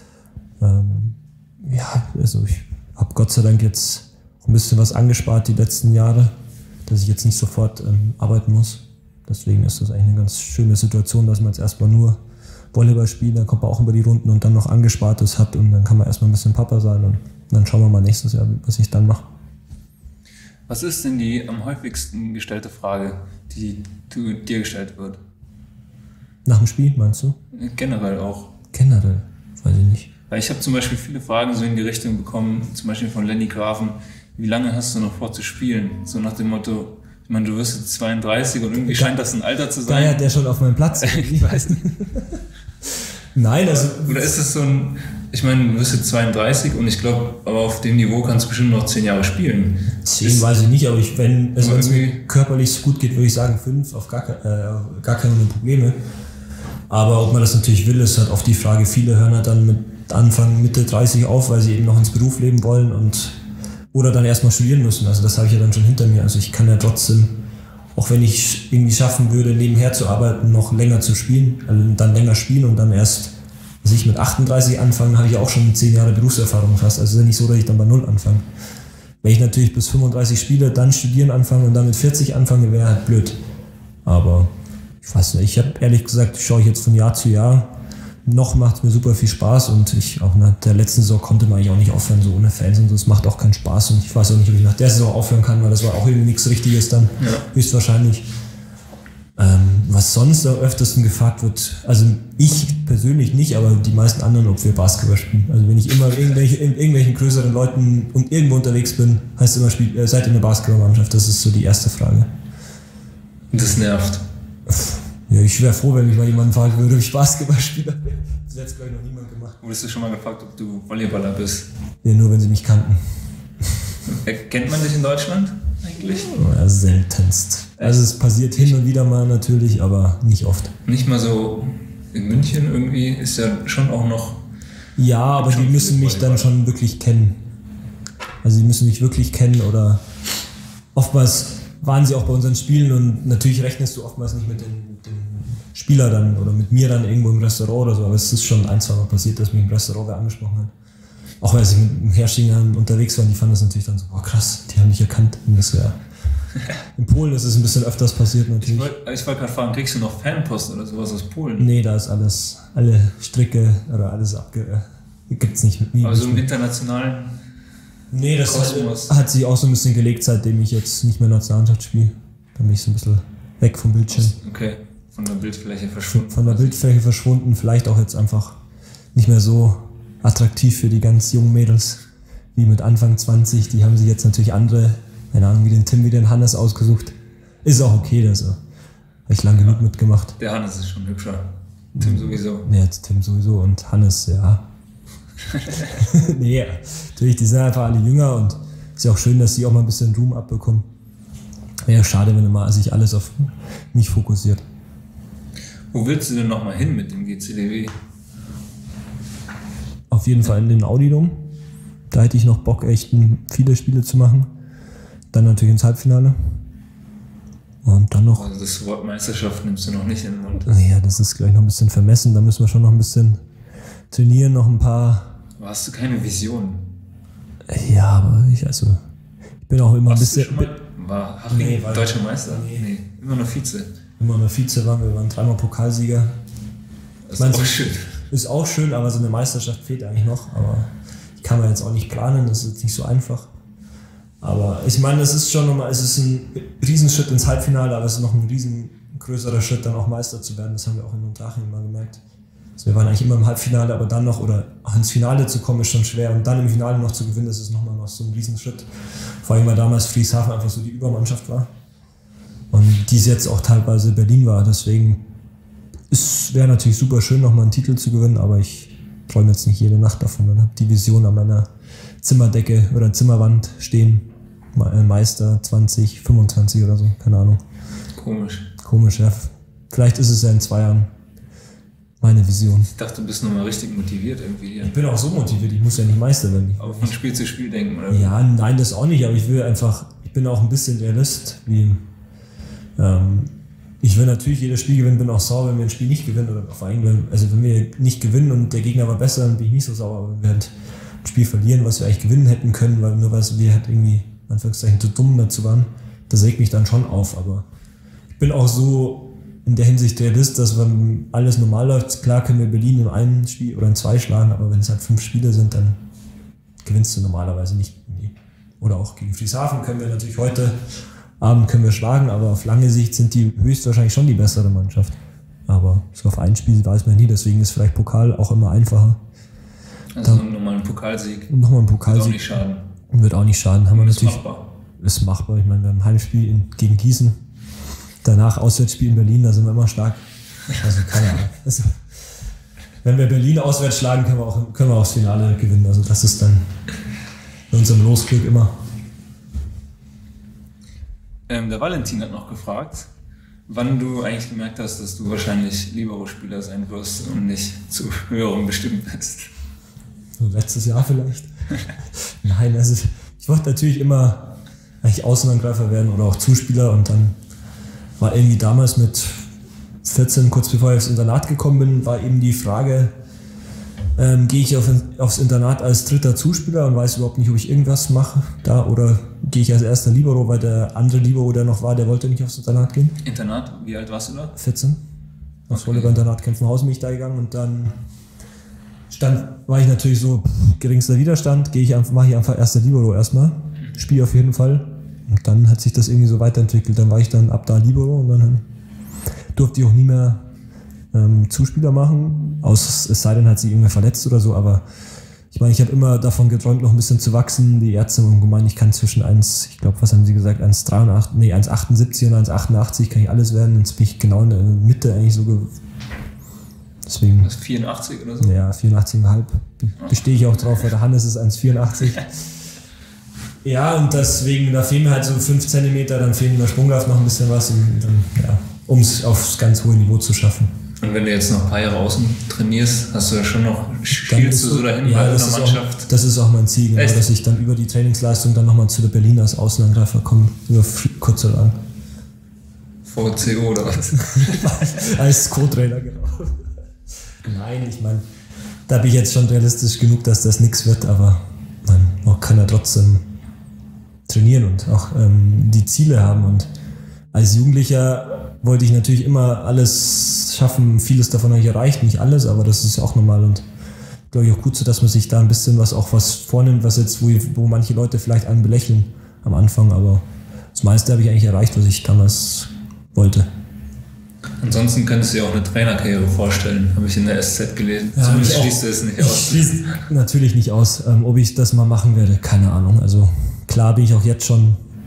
Ja, also ich habe Gott sei Dank jetzt auch ein bisschen was angespart die letzten Jahre, dass ich jetzt nicht sofort arbeiten muss. Deswegen ist das eigentlich eine ganz schöne Situation, dass man jetzt erstmal nur Volleyball spielt, dann kommt man auch über die Runden und dann noch Angespartes hat und dann kann man erstmal ein bisschen Papa sein und dann schauen wir mal nächstes Jahr, was ich dann mache. Was ist denn die am häufigsten gestellte Frage, die dir gestellt wird? Nach dem Spiel, meinst du? Generell auch. Generell, weiß ich nicht. Weil ich habe zum Beispiel viele Fragen so in die Richtung bekommen, zum Beispiel von Lenny Grafen, wie lange hast du noch vor zu spielen? So nach dem Motto, ich meine, du wirst jetzt 32 und irgendwie scheint das ein Alter zu sein. Da hat der schon auf meinem Platz. Ich weiß nicht. Nein, also... Oder ist das so ein... Ich meine, du wirst jetzt 32 und ich glaube, aber auf dem Niveau kannst du bestimmt noch 10 Jahre spielen. 10 weiß ich nicht, aber wenn es mir körperlich so gut geht, würde ich sagen 5, auf gar keine Probleme. Aber ob man das natürlich will, ist halt oft die Frage. Viele hören halt dann mit Anfang, Mitte 30 auf, weil sie eben noch ins Berufsleben wollen oder dann erstmal studieren müssen. Also das habe ich ja dann schon hinter mir. Also ich kann ja trotzdem, auch wenn ich irgendwie schaffen würde, nebenher zu arbeiten, noch länger zu spielen, also dann länger spielen und dann erst, als ich mit 38 anfange, habe ich auch schon 10 Jahre Berufserfahrung fast. Also es ist ja nicht so, dass ich dann bei 0 anfange. Wenn ich natürlich bis 35 spiele, dann studieren anfange und dann mit 40 anfange, wäre halt blöd. Aber ich weiß nicht, ich habe ehrlich gesagt, schaue ich jetzt von Jahr zu Jahr. Noch macht es mir super viel Spaß und ich auch nach der letzten Saison konnte man eigentlich auch nicht aufhören, so ohne Fans und so. Es macht auch keinen Spaß und ich weiß auch nicht, ob ich nach der Saison aufhören kann, weil das war auch irgendwie nichts Richtiges dann, höchstwahrscheinlich. Was sonst am öftesten gefragt wird, also ich persönlich nicht, aber die meisten anderen, ob wir Basketball spielen. Also wenn ich immer irgendwelchen größeren Leuten und irgendwo unterwegs bin, heißt es immer, seid ihr eine Basketballmannschaft? Das ist so die erste Frage. Das nervt. Ja, ich wäre froh, wenn mich mal jemand fragen würde, ob ich Basketball spiele. Das hat glaube ich noch niemand gemacht. Wurdest du schon mal gefragt, ob du Volleyballer bist? Ja, nur wenn sie mich kannten. Kennt man dich in Deutschland eigentlich? Ja, seltenst. Also es passiert hin und wieder mal natürlich, aber nicht oft. Nicht mal so in München irgendwie ist ja schon auch noch... Ja, aber die müssen mich dann schon wirklich kennen. Also die müssen mich wirklich kennen oder oftmals waren sie auch bei unseren Spielen und natürlich rechnest du oftmals nicht mit den Spieler dann oder mit mir dann irgendwo im Restaurant oder so, aber es ist schon 1-2 Mal passiert, dass mich im Restaurant wer angesprochen hat. Auch weil sie mit dem Herrschingern unterwegs waren, die fanden das natürlich dann so, oh krass, die haben dich erkannt. Und das wäre in Polen ist es ein bisschen öfters passiert natürlich. Ich wollte gerade fragen, kriegst du noch Fanpost oder sowas aus Polen? Nee, da ist alle Stricke oder alles gibt's nicht mit mir. Aber so im internationalen... Nee, das hat sich auch so ein bisschen gelegt, seitdem ich jetzt nicht mehr Nationalmannschaft spiele. Da bin ich so ein bisschen weg vom Bildschirm. Okay, von der Bildfläche verschwunden. Von der Bildfläche verschwunden, vielleicht auch jetzt einfach nicht mehr so attraktiv für die ganz jungen Mädels wie mit Anfang 20. Die haben sich jetzt natürlich andere, keine Ahnung, wie den Tim, wie den Hannes ausgesucht. ist auch okay, also habe ich lang genug mitgemacht. Der Hannes ist schon hübscher. Tim sowieso. Ja, Tim sowieso und Hannes, ja. Nee, natürlich, die sind einfach alle jünger und ist ja auch schön, dass sie auch mal ein bisschen Ruhm abbekommen. Wäre schade, wenn immer sich alles auf mich fokussiert. Wo willst du denn nochmal hin mit dem GCDW? Auf jeden Fall in den Audi-Dom. Da hätte ich noch Bock, echt viele Spiele zu machen. Dann natürlich ins Halbfinale. Und dann noch... Also das Wort Meisterschaft nimmst du noch nicht in den Mund. Ja, das ist gleich noch ein bisschen vermessen. Da müssen wir schon noch ein bisschen trainieren, noch ein paar... Aber hast du keine Vision? Ja, aber ich bin auch immer ein bisschen... War Haching deutscher Meister? Nee, immer noch Vize. Immer noch Vize waren wir, waren 3-mal Pokalsieger. Das ist auch schön. Ist auch schön, aber so eine Meisterschaft fehlt eigentlich noch. Aber die kann man jetzt auch nicht planen, das ist jetzt nicht so einfach. Aber ich meine, es ist schon nochmal, es ist ein Riesenschritt ins Halbfinale, aber es ist noch ein riesengrößerer Schritt, dann auch Meister zu werden. Das haben wir auch in Unterhaching mal gemerkt. Also wir waren eigentlich immer im Halbfinale, aber dann noch, oder auch ins Finale zu kommen, ist schon schwer. Und dann im Finale noch zu gewinnen, das ist nochmal noch so ein Riesenschritt. Vor allem, weil damals Frieshafen einfach so die Übermannschaft war. Und dies jetzt auch teilweise Berlin war. Deswegen wäre natürlich super schön, nochmal einen Titel zu gewinnen, aber ich träume jetzt nicht jede Nacht davon. Dann habe die Vision an meiner Zimmerdecke oder Zimmerwand stehen. Meister 2025 oder so, keine Ahnung. Komisch, ja. Vielleicht ist es ja in 2 Jahren meine Vision. Ich dachte, du bist nochmal richtig motiviert irgendwie. Ja. Ich bin auch so motiviert, ich muss ja nicht Meister werden. Aber von Spiel zu Spiel denken, oder? Ja, nein, das auch nicht, aber ich bin auch ein bisschen Realist. Ich will natürlich jedes Spiel gewinnen, bin auch sauer, wenn wir ein Spiel nicht gewinnen. Oder vor allem, wenn wir nicht gewinnen und der Gegner war besser, dann bin ich nicht so sauer. Aber wenn wir halt ein Spiel verlieren, was wir eigentlich gewinnen hätten können, weil wir halt irgendwie, in Anführungszeichen, zu dumm dazu waren, das regt mich dann schon auf. Aber ich bin auch so in der Hinsicht Realist, dass wenn alles normal läuft, klar können wir Berlin in einem Spiel oder in 2 schlagen, aber wenn es halt 5 Spiele sind, dann gewinnst du normalerweise nicht. Oder auch gegen Frieshafen können wir natürlich heute Abend schlagen, aber auf lange Sicht sind die höchstwahrscheinlich schon die bessere Mannschaft. Aber so auf ein Spiel weiß man nie, deswegen ist vielleicht Pokal auch immer einfacher. Also nochmal ein Pokalsieg. Nochmal ein Pokalsieg. Wird auch nicht schaden. Haben wir natürlich. Ist machbar. Ich meine, wir haben ein Heimspiel gegen Gießen. Danach Auswärtsspiel in Berlin, da sind wir immer stark. Also keine Ahnung. Also, wenn wir Berlin auswärts schlagen, können wir auch das Finale gewinnen. Also das ist dann in unserem Losglück immer. Der Valentin hat noch gefragt, wann du eigentlich gemerkt hast, dass du wahrscheinlich Libero-Spieler sein wirst und nicht zu höherem bestimmt bist. So letztes Jahr vielleicht. Nein, also ich wollte natürlich immer eigentlich Außenangreifer werden oder auch Zuspieler und dann war irgendwie damals mit 14, kurz bevor ich aufs Internat gekommen bin, war eben die Frage, gehe ich aufs Internat als 3. Zuspieler und weiß überhaupt nicht, ob ich irgendwas mache da oder gehe ich als 1. Libero, weil der andere Libero, der noch war, der wollte nicht aufs Internat gehen. Internat? Wie alt warst du da? 14. Aufs Volleyball-Internat Kempfenhausen bin ich da gegangen und dann war ich natürlich so geringster Widerstand, mache ich einfach 1. Libero erstmal, spiele auf jeden Fall und dann hat sich das irgendwie so weiterentwickelt, dann war ich dann ab da Libero und dann durfte ich auch nie mehr Zuspieler machen, es sei denn, hat sich irgendwer verletzt oder so, ich meine, ich habe immer davon geträumt, noch ein bisschen zu wachsen. Die Ärzte haben gemeint, ich kann zwischen 1,78 und 1,88 kann ich alles werden. Jetzt bin ich genau in der Mitte eigentlich so. Deswegen. Das ist 84 oder so? Ja, 84,5. Bestehe ich auch drauf, weil der Hannes ist 1,84. Ja, und deswegen, da fehlen mir halt so 5 cm, dann fehlt in der Sprungkraft noch ein bisschen was, um es aufs ganz hohe Niveau zu schaffen. Und wenn du jetzt noch ein paar Jahre außen trainierst, hast du ja schon noch, spielst du so dahin bei einer Mannschaft? Das ist auch mein Ziel, genau, dass ich dann über die Trainingsleistung dann nochmal zu der Berlin als Außenangreifer komme, über kurz oder lang. VCO oder was? Als Co-Trainer, genau. Nein, ich meine, da bin ich jetzt schon realistisch genug, dass das nichts wird, aber man kann ja trotzdem trainieren und auch die Ziele haben und als Jugendlicher wollte ich natürlich immer alles schaffen, vieles davon habe ich erreicht, nicht alles, aber das ist ja auch normal und glaube ich auch gut so, dass man sich da ein bisschen was vornimmt, was jetzt, wo manche Leute vielleicht einen belächeln am Anfang, aber das meiste habe ich eigentlich erreicht, was ich damals wollte. Ansonsten könntest du dir auch eine Trainerkarriere vorstellen, habe ich in der SZ gelesen. Ja, zumindest schließt du es nicht aus. Ich schließe natürlich nicht aus, ob ich das mal machen werde, keine Ahnung. Also klar bin ich auch jetzt schon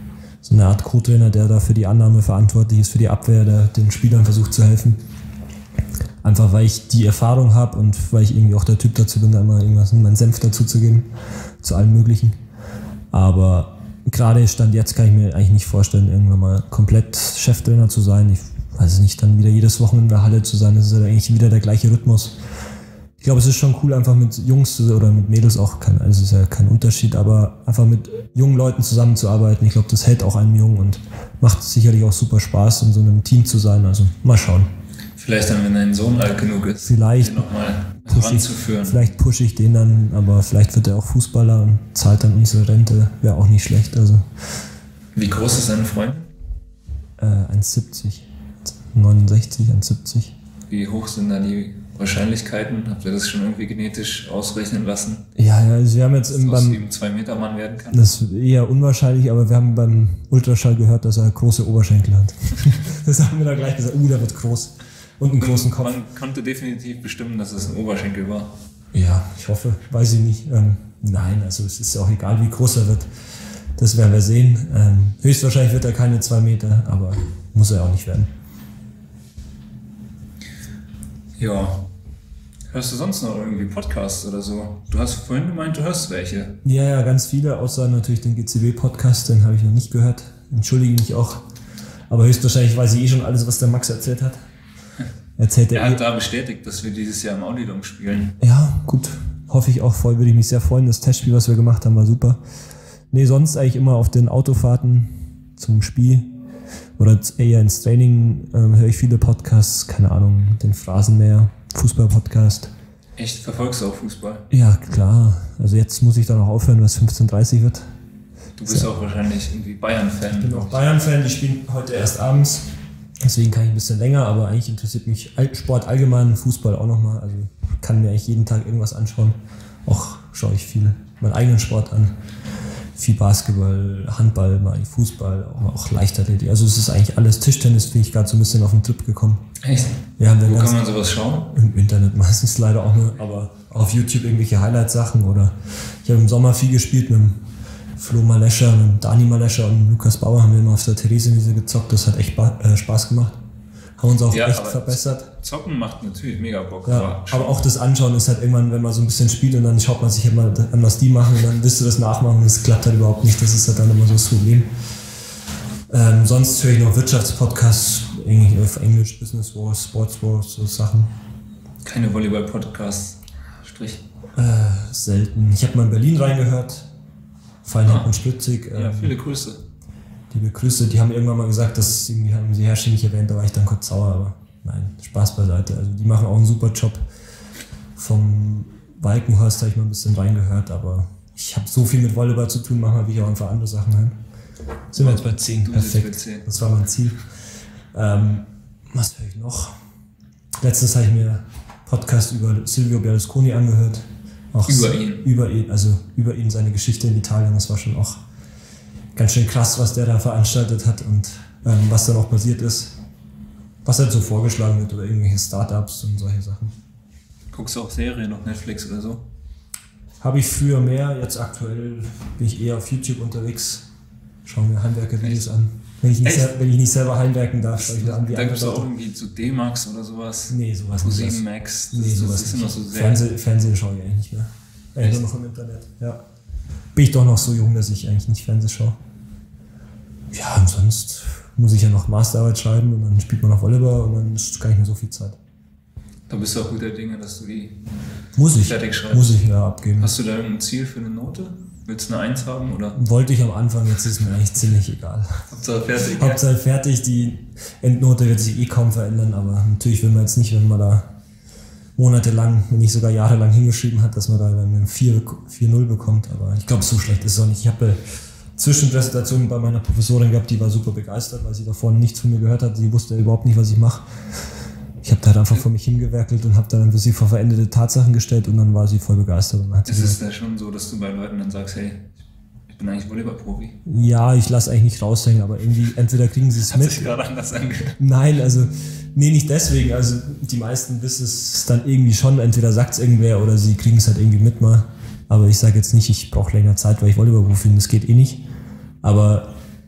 so eine Art Co-Trainer, der da für die Annahme verantwortlich ist, für die Abwehr, der den Spielern versucht zu helfen. Einfach weil ich die Erfahrung habe und weil ich irgendwie auch der Typ dazu bin, da immer irgendwas meinen Senf dazu zu geben, zu allem Möglichen. Aber gerade Stand jetzt kann ich mir eigentlich nicht vorstellen, irgendwann mal komplett Cheftrainer zu sein. Ich weiß es nicht, dann wieder jedes Wochenende in der Halle zu sein, das ist ja eigentlich wieder der gleiche Rhythmus. Ich glaube, es ist schon cool, einfach mit Jungs oder mit Mädels auch, also es ist ja kein Unterschied, aber einfach mit jungen Leuten zusammenzuarbeiten. Ich glaube, das hält auch einem jung und macht sicherlich auch super Spaß, in so einem Team zu sein. Also mal schauen. Vielleicht dann, wenn dein Sohn alt genug ist, vielleicht nochmal heranzuführen. Vielleicht pushe ich den dann, aber vielleicht wird er auch Fußballer und zahlt dann unsere Rente. Wäre auch nicht schlecht. Also. Wie groß ist deine Freundin? 1,70. 69, 1,70. Wie hoch sind da die Wahrscheinlichkeiten? Habt ihr das schon irgendwie genetisch ausrechnen lassen? Ja, also wir haben jetzt dass aus ihm 2-Meter-Mann werden kann? Das ist eher unwahrscheinlich, aber wir haben beim Ultraschall gehört, dass er große Oberschenkel hat. Das haben wir da gleich gesagt, der wird groß. Und einen großen Kopf. Man konnte definitiv bestimmen, dass es ein Oberschenkel war. Ja, ich hoffe, weiß ich nicht. Nein, also es ist auch egal, wie groß er wird. Das werden wir sehen. Höchstwahrscheinlich wird er keine 2 Meter, aber muss er auch nicht werden. Ja. Hörst du sonst noch irgendwie Podcasts oder so? Du hast vorhin gemeint, du hörst welche. Ja, ganz viele, außer natürlich den GCW-Podcast, den habe ich noch nicht gehört. Entschuldige mich auch. Aber höchstwahrscheinlich weiß ich schon alles, was der Max erzählt hat. Er hat da bestätigt, dass wir dieses Jahr im Audidom spielen. Ja, gut. Hoffe ich auch voll, würde ich mich sehr freuen. Das Testspiel, was wir gemacht haben, war super. Nee, sonst eigentlich immer auf den Autofahrten zum Spiel oder eher ins Training höre ich viele Podcasts, keine Ahnung, den Phrasenmäher, Fußball-Podcast. Echt? Verfolgst du auch Fußball? Ja, klar. Also jetzt muss ich dann auch aufhören, weil es 15:30 wird. Du bist auch wahrscheinlich irgendwie Bayern-Fan. Ich bin auch Bayern-Fan, die spielen heute erst abends. Deswegen kann ich ein bisschen länger, aber eigentlich interessiert mich Sport allgemein, Fußball auch nochmal. Also kann mir eigentlich jeden Tag irgendwas anschauen. Auch schaue ich viel meinen eigenen Sport an. Viel Basketball, Handball, Fußball, auch Leichtathletik. Also es ist eigentlich alles. Tischtennis bin ich gerade so ein bisschen auf den Trip gekommen. Echt? Ja, wo kann man sowas schauen? Im Internet meistens leider auch nur, aber auf YouTube irgendwelche Highlight-Sachen. Oder ich habe im Sommer viel gespielt mit dem Flo Malescher, mit Dani Malescher und Lukas Bauer haben wir immer auf der Theresienwiese gezockt. Das hat echt Spaß gemacht. Haben uns auch echt verbessert. Zocken macht natürlich mega Bock. Ja, aber auch das Anschauen ist halt irgendwann, wenn man so ein bisschen spielt und dann schaut man sich halt mal an, was die machen und dann willst du das nachmachen und es klappt halt überhaupt nicht. Das ist halt dann immer so das Problem. Sonst höre ich noch Wirtschaftspodcasts, auf Englisch, Business Wars, Sports Wars, so Sachen. Keine Volleyball-Podcasts, Strich? Selten. Ich habe mal in Berlin reingehört. Feinheit und Spritzig. Ja, viele Grüße. Liebe Grüße, die haben irgendwann mal gesagt, dass irgendwie haben sie Herrschi nicht erwähnt, da war ich dann kurz sauer, aber nein, Spaß beiseite. Also die machen auch einen super Job. Vom Walkenhorst habe ich mal ein bisschen reingehört, aber ich habe so viel mit Volleyball zu tun, manchmal will ich auch einfach andere Sachen hören. Sind wir jetzt bei 10, perfekt. 10. Das war mein Ziel. Was höre ich noch? Letztens habe ich mir Podcast über Silvio Berlusconi angehört. Auch über ihn, seine Geschichte in Italien, das war schon auch ganz schön krass, was der da veranstaltet hat und was dann auch passiert ist. Was halt so vorgeschlagen wird oder irgendwelche Startups und solche Sachen. Guckst du auch Serien auf Netflix oder so? Habe ich früher mehr, jetzt aktuell bin ich eher auf YouTube unterwegs. Schaue mir Heimwerker-Videos an. Wenn ich nicht selber heimwerken darf, schaue ich mir an, wie da gibt es auch irgendwie zu D-Max oder sowas. Nee, sowas nicht. Pro7 sowas ist nicht. Noch so sehr Fernsehen schaue ich eigentlich nicht mehr. Nur noch im Internet, ja. Bin ich doch noch so jung, dass ich eigentlich nicht Fernsehen schaue. Ja, und sonst muss ich ja noch Masterarbeit schreiben und dann spielt man noch Volleyball und dann ist gar nicht mehr so viel Zeit. Da bist du auch guter Dinge, dass du die fertig schreibst. Muss ich ja abgeben. Hast du da irgendein Ziel für eine Note? Willst du eine 1 haben? Oder? Wollte ich am Anfang, jetzt ist mir eigentlich ziemlich egal. Hauptsache fertig. Hauptsache fertig, die Endnote wird sich kaum verändern, aber natürlich will man jetzt nicht, wenn man da monatelang, wenn nicht sogar jahrelang hingeschrieben hat, dass man da dann eine 4,0 bekommt, aber ich glaube, so schlecht ist es auch nicht. Ich habe eine Zwischenpräsentation bei meiner Professorin gehabt, die war super begeistert, weil sie davor nichts von mir gehört hat, sie wusste überhaupt nicht, was ich mache. Ich habe da halt einfach vor mich hingewerkelt und habe dann für sie vor veränderte Tatsachen gestellt und dann war sie voll begeistert. Und hat ist es da schon so, dass du bei Leuten dann sagst, hey, ich bin eigentlich Volleyball-Profi? Ja, ich lasse eigentlich nicht raushängen, aber irgendwie, entweder kriegen sie es mit. Hat sich gerade anders angehört. Nein, nicht deswegen. Also die meisten wissen es dann irgendwie schon, entweder sagt es irgendwer oder sie kriegen es halt irgendwie mit mal. Aber ich sage jetzt nicht, ich brauche länger Zeit, weil ich Volleyball-Profi bin, das geht eh nicht. Aber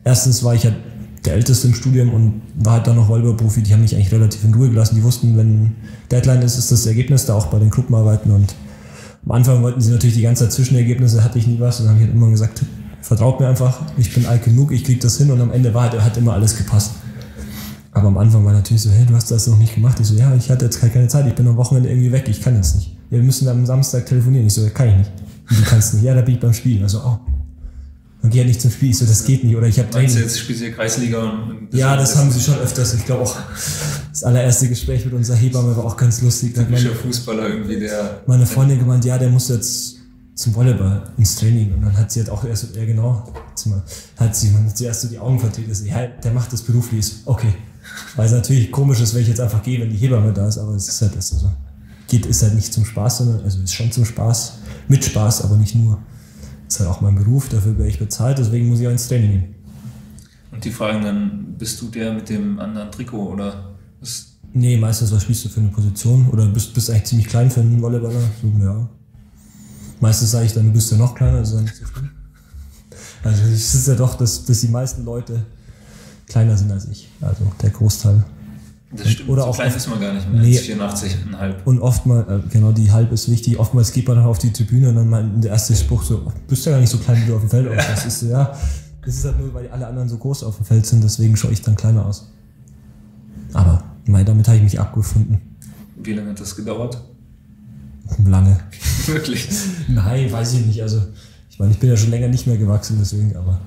erstens war ich ja der Älteste im Studium und war halt dann noch Volleyball-Profi, die haben mich eigentlich relativ in Ruhe gelassen. Die wussten, wenn Deadline ist das Ergebnis, da auch bei den Gruppenarbeiten. Und am Anfang wollten sie natürlich die ganze Zeit Zwischenergebnisse, hatte ich nie was. Und dann habe ich halt immer gesagt, vertraut mir einfach, ich bin alt genug, ich krieg das hin. Und am Ende hat immer alles gepasst. Aber am Anfang war natürlich so, hey, du hast das noch nicht gemacht. Ich so, ja, ich hatte jetzt keine Zeit, ich bin am Wochenende irgendwie weg, ich kann jetzt nicht. Ja, wir müssen am Samstag telefonieren. Ich so, kann ich nicht. Und du kannst nicht. Ja, da bin ich beim Spielen. Also, dann geh ja nicht zum Spiel. Ich so, das geht nicht. Oder ich habe Meinst du jetzt, spielst du Kreisliga? Und ja, das haben sie schon öfters. Ich glaube auch, das allererste Gespräch mit unserer Hebamme war auch ganz lustig. Typischer Fußballer irgendwie, der... Meine Freundin gemeint, ja, der muss jetzt zum Volleyball ins Training. Und dann hat sie halt auch erst so, ja genau, hat sie erst so die Augen verdreht. Ja, der macht das beruflich. Ist okay. Weil es natürlich komisch ist, wenn ich jetzt einfach gehe, wenn die Hebamme da ist. Aber es ist halt so. Ist halt nicht zum Spaß, sondern, also ist schon zum Spaß, mit Spaß, aber nicht nur. Das ist halt auch mein Beruf, dafür werde ich bezahlt, deswegen muss ich auch ins Training gehen. Und die fragen dann, bist du der mit dem anderen Trikot oder was? Nee, meistens, was spielst du für eine Position? Oder bist eigentlich ziemlich klein für einen Volleyballer? So, ja. Meistens sage ich dann, du bist ja noch kleiner, also nicht so schlimm. Also es ist ja doch, dass die meisten Leute kleiner sind als ich, also der Großteil. Das stimmt, oder so auch klein ist man gar nicht mehr, 84,5. Und oftmals, genau, die halb ist wichtig, oftmals geht man dann auf die Tribüne und dann meint der erste Spruch so, bist ja gar nicht so klein, wie du auf dem Feld aussiehst. Das ist so, ja, das ist halt nur, weil alle anderen so groß auf dem Feld sind, deswegen schaue ich dann kleiner aus. Aber, damit habe ich mich abgefunden. Wie lange hat das gedauert? Lange. Wirklich? Nein, weiß ich nicht, also, ich meine, ich bin ja schon länger nicht mehr gewachsen, deswegen, aber...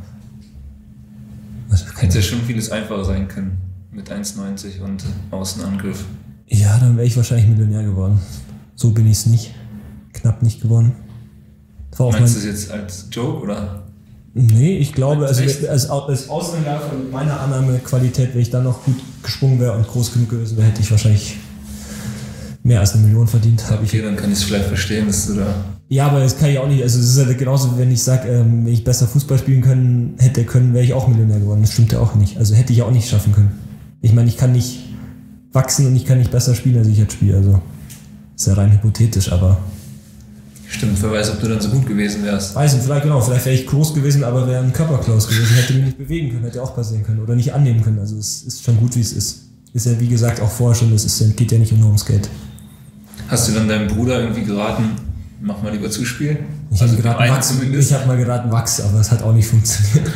Hätte ja schon vieles einfacher sein können. Mit 1,90 und Außenangriff. Ja, dann wäre ich wahrscheinlich Millionär geworden. So bin ich es nicht. Knapp nicht geworden. Meinst du das jetzt als Joke, oder? Nee, ich glaube, als Außenangreifer mit meiner Annahmequalität, wenn ich dann noch gut gesprungen wäre und groß genug gewesen wäre, hätte ich wahrscheinlich mehr als 1 Million verdient. Okay, dann kann ich es vielleicht verstehen, dass du da... Ja, aber das kann ich auch nicht. Also es ist halt genauso, wenn ich sage, wenn ich besser Fußball spielen hätte können, wäre ich auch Millionär geworden. Das stimmt ja auch nicht. Also hätte ich auch nicht schaffen können. Ich meine, ich kann nicht wachsen und ich kann nicht besser spielen, als ich jetzt spiele. Also ist ja rein hypothetisch, aber... Stimmt, wer weiß, ob du dann so gut gewesen wärst. Weiß nicht, vielleicht wäre ich groß gewesen, aber wäre ein Körperklaus gewesen, hätte mich nicht bewegen können, hätte auch passieren können oder nicht annehmen können. Also es ist schon gut, wie es ist. Ist ja wie gesagt auch vorher schon, geht ja nicht nur ums Geld. Hast du dann deinem Bruder irgendwie geraten, mach mal lieber Zuspiel? Ich habe mal geraten Wachs, aber es hat auch nicht funktioniert.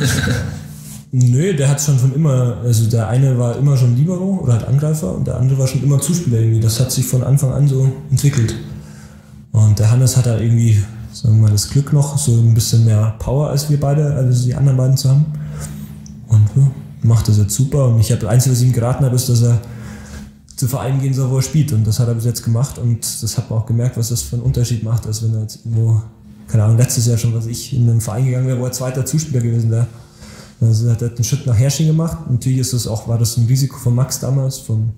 Nö, der hat schon von immer, also der eine war immer schon Libero oder halt Angreifer und der andere war schon immer Zuspieler irgendwie. Das hat sich von Anfang an so entwickelt. Und der Hannes hat da irgendwie, sagen wir mal, das Glück noch, so ein bisschen mehr Power als wir beide, also die anderen beiden zu haben. Und ja, macht das jetzt super. Und das Einzige, was ich ihm geraten habe, ist, dass er zu Vereinen gehen soll, wo er spielt. Und das hat er bis jetzt gemacht. Und das hat man auch gemerkt, was das für einen Unterschied macht, als wenn er jetzt irgendwo, keine Ahnung, letztes Jahr schon, in einen Verein gegangen wäre, wo er zweiter Zuspieler gewesen wäre. Also hat er einen Schritt nach Hersching gemacht. Natürlich war das ein Risiko von Max damals, vom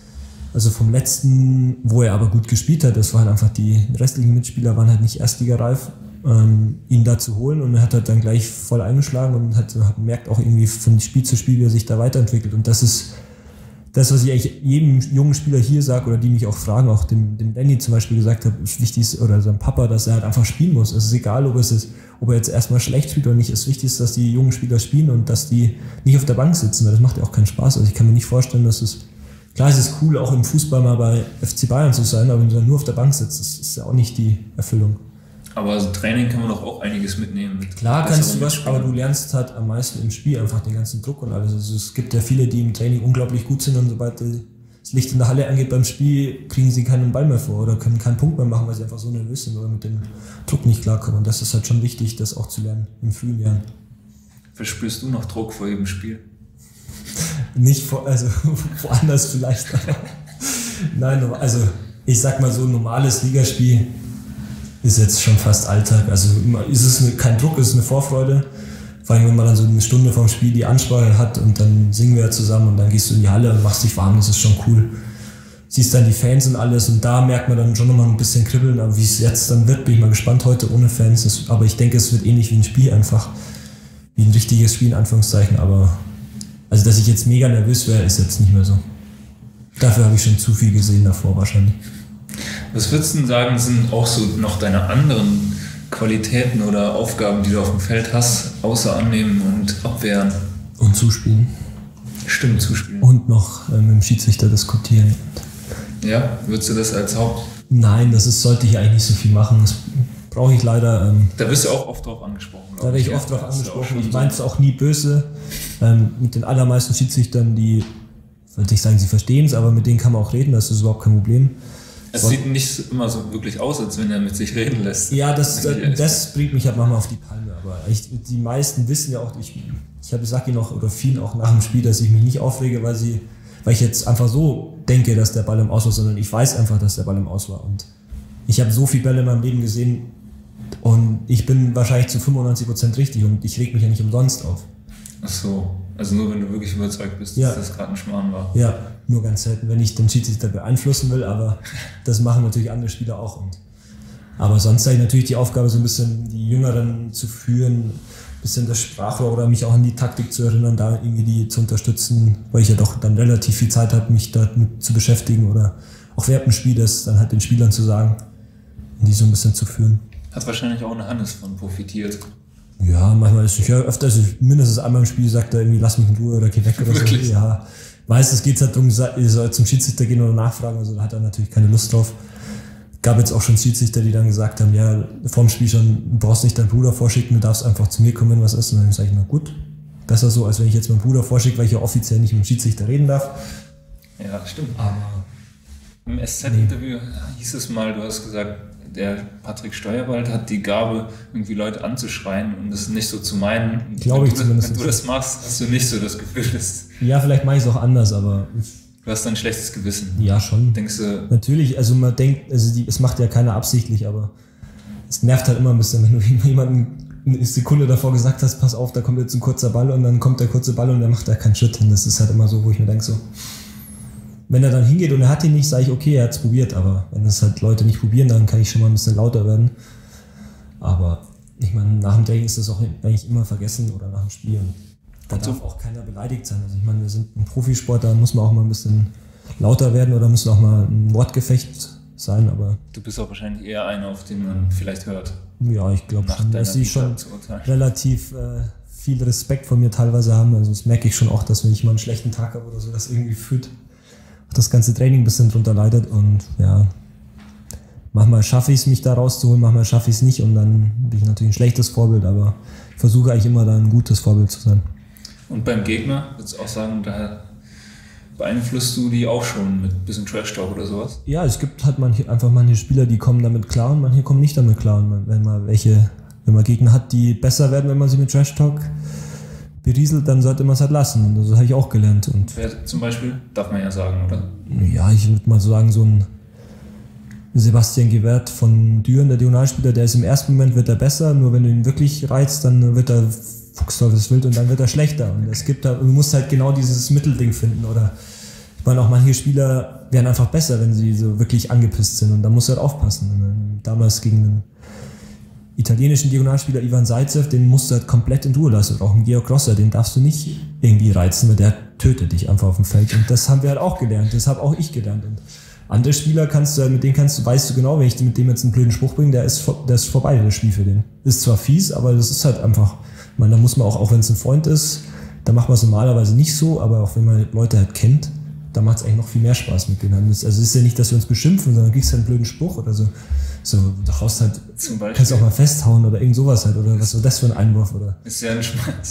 letzten, wo er aber gut gespielt hat. Das war halt einfach, die restlichen Mitspieler waren halt nicht erstligareif, ihn da zu holen. Und er hat halt dann gleich voll eingeschlagen und hat merkt auch irgendwie von Spiel zu Spiel, wie er sich da weiterentwickelt. Und das ist das, was ich eigentlich jedem jungen Spieler hier sage oder die mich auch fragen, auch dem Danny zum Beispiel gesagt habe, ist wichtig, oder seinem Papa, dass er halt einfach spielen muss. Es ist egal, ob er jetzt erstmal schlecht spielt oder nicht. Es ist wichtig, dass die jungen Spieler spielen und dass die nicht auf der Bank sitzen, weil das macht ja auch keinen Spaß. Also ich kann mir nicht vorstellen, klar, es ist cool, auch im Fußball mal bei FC Bayern zu sein, aber wenn du dann nur auf der Bank sitzt, das ist ja auch nicht die Erfüllung. Aber also Training kann man doch auch einiges mitnehmen. Klar kannst du was, aber du lernst halt am meisten im Spiel einfach den ganzen Druck und alles. Also es gibt ja viele, die im Training unglaublich gut sind und sobald das Licht in der Halle angeht beim Spiel, kriegen sie keinen Ball mehr vor oder können keinen Punkt mehr machen, weil sie einfach so nervös sind oder mit dem Druck nicht klarkommen. Und das ist halt schon wichtig, das auch zu lernen in frühen Jahren. Verspürst du noch Druck vor jedem Spiel? Nicht woanders vielleicht. Nein, also ich sag mal so, ein normales Ligaspiel ist jetzt schon fast Alltag. Also ist es kein Druck, es ist eine Vorfreude. Vor allem, wenn man dann so eine Stunde vorm Spiel die Ansprache hat und dann singen wir zusammen und dann gehst du in die Halle und machst dich warm, das ist schon cool. Siehst dann die Fans und alles und da merkt man dann schon nochmal ein bisschen kribbeln, aber wie es jetzt dann wird, bin ich mal gespannt heute ohne Fans. Aber ich denke, es wird ähnlich wie ein Spiel einfach, wie ein richtiges Spiel in Anführungszeichen, aber also, dass ich jetzt mega nervös wäre, ist jetzt nicht mehr so. Dafür habe ich schon zu viel gesehen davor wahrscheinlich. Was würdest du denn sagen, sind auch so noch deine anderen Qualitäten oder Aufgaben, die du auf dem Feld hast, außer Annehmen und Abwehren? Und zuspielen. Stimmt, zuspielen. Und noch mit dem Schiedsrichter diskutieren. Ja, würdest du das als Haupt... Nein, sollte ich eigentlich nicht so viel machen. Das brauche ich leider. Da wirst du auch oft drauf angesprochen. Da werde ich oft drauf angesprochen. Ich meine es auch nie böse. Mit den allermeisten Schiedsrichtern, die, würde ich sagen, sie verstehen es, aber mit denen kann man auch reden, das ist überhaupt kein Problem. Es sieht nicht immer so wirklich aus, als wenn er mit sich reden lässt. Ja, das bringt mich halt manchmal auf die Palme. Aber die meisten wissen ja auch, ich sage ihnen auch, oder vielen auch nach dem Spiel, dass ich mich nicht aufrege, weil ich jetzt einfach so denke, dass der Ball im Aus war, sondern ich weiß einfach, dass der Ball im Aus war. Und ich habe so viele Bälle in meinem Leben gesehen und ich bin wahrscheinlich zu 95% richtig und ich reg mich ja nicht umsonst auf. Ach so, also nur wenn du wirklich überzeugt bist, dass das gerade ein Schmarrn war. Ja, nur ganz selten, wenn ich den Schiedsrichter beeinflussen will, aber das machen natürlich andere Spieler auch. Aber sonst habe ich natürlich die Aufgabe, so ein bisschen die Jüngeren zu führen, ein bisschen das Sprachrohr oder mich auch an die Taktik zu erinnern, da irgendwie die zu unterstützen, weil ich ja doch dann relativ viel Zeit habe, mich damit zu beschäftigen oder auch während dem Spiel das dann halt den Spielern zu sagen und die so ein bisschen zu führen. Hat wahrscheinlich auch eine Hannes von profitiert. Ja, manchmal ist es ja öfter, mindestens einmal im Spiel sagt er irgendwie, lass mich in Ruhe oder geh weg oder Wirklich? so. Ja, meistens geht es halt darum, ihr sollt zum Schiedsrichter gehen oder nachfragen, also da hat er natürlich keine Lust drauf. Gab jetzt auch schon Schiedsrichter, die dann gesagt haben, ja, vorm Spiel schon, du brauchst nicht deinen Bruder vorschicken, du darfst einfach zu mir kommen, wenn was ist. Und dann sage ich, na gut, besser so, als wenn ich jetzt meinen Bruder vorschicke, weil ich ja offiziell nicht mit dem Schiedsrichter reden darf. Ja, stimmt. Aber im SZ-Interview hieß es mal, du hast gesagt, der Patrick Steuerwald hat die Gabe, irgendwie Leute anzuschreien und das nicht so zu meinen. Glaube ich zumindest. Wenn du das machst, hast du nicht so das Gefühl, dass... Ja, vielleicht mache ich es auch anders, aber... Du hast dann ein schlechtes Gewissen. Ja, schon. Denkst du... Natürlich, also man denkt, es macht ja keiner absichtlich, aber es nervt halt immer ein bisschen, wenn du jemanden eine Sekunde davor gesagt hast, pass auf, da kommt jetzt ein kurzer Ball und dann kommt der kurze Ball und der macht da keinen Schritt hin. Das ist halt immer so, wo ich mir denke so... Wenn er dann hingeht und er hat ihn nicht, sage ich, okay, er hat es probiert, aber wenn es halt Leute nicht probieren, dann kann ich schon mal ein bisschen lauter werden. Aber ich meine, nach dem Training ist das auch eigentlich immer vergessen oder nach dem Spiel. Da darf auch keiner beleidigt sein. Also ich meine, wir sind ein Profisport, da muss man auch mal ein bisschen lauter werden oder müssen auch mal ein Wortgefecht sein, aber... Du bist auch wahrscheinlich eher einer, auf den man vielleicht hört. Ja, ich glaube schon, dass sie schon relativ viel Respekt von mir teilweise haben. Also das merke ich schon auch, dass wenn ich mal einen schlechten Tag habe oder so, das irgendwie fühlt, das ganze Training ein bisschen drunter leidet und ja, manchmal schaffe ich es, mich da rauszuholen, manchmal schaffe ich es nicht und dann bin ich natürlich ein schlechtes Vorbild, aber ich versuche eigentlich immer da ein gutes Vorbild zu sein. Und beim Gegner, würdest du auch sagen, da beeinflusst du die auch schon mit ein bisschen Trash-Talk oder sowas? Ja, es gibt halt manche Spieler, die kommen damit klar und manche kommen nicht damit klar. Und wenn man Gegner hat, die besser werden, wenn man sie mit Trash-Talk berieselt, dann sollte man es halt lassen. Und das habe ich auch gelernt. Und wer zum Beispiel, darf man ja sagen, oder? Ja, ich würde mal so sagen, so ein Sebastian Gewert von Düren, der Diagonalspieler, der ist im ersten Moment wird er besser, nur wenn du ihn wirklich reizt, dann wird er fuchsteufelswild und dann wird er schlechter. Und es gibt du musst halt genau dieses Mittelding finden. Oder ich meine, auch manche Spieler werden einfach besser, wenn sie so wirklich angepisst sind. Und da musst du halt aufpassen. Und damals gegen einen italienischen Diagonalspieler Ivan Zaitsev, den musst du halt komplett in Ruhe lassen. Und auch einen Georg Grosser, den darfst du nicht irgendwie reizen, weil der tötet dich einfach auf dem Feld. Und das haben wir halt auch gelernt. Das habe auch ich gelernt. Und andere Spieler weißt du genau, wenn ich mit dem jetzt einen blöden Spruch bringe, der ist vorbei, das Spiel für den. Ist zwar fies, aber das ist halt einfach, ich meine, da muss man auch wenn es ein Freund ist, da macht man es normalerweise nicht so, aber auch wenn man Leute halt kennt, da macht es eigentlich noch viel mehr Spaß mit denen. Also es ist ja nicht, dass wir uns beschimpfen, sondern du kriegst halt einen blöden Spruch oder so. So, du haust halt, kannst auch mal festhauen oder irgend sowas halt, oder was war das für ein Einwurf, oder? Ist ja ein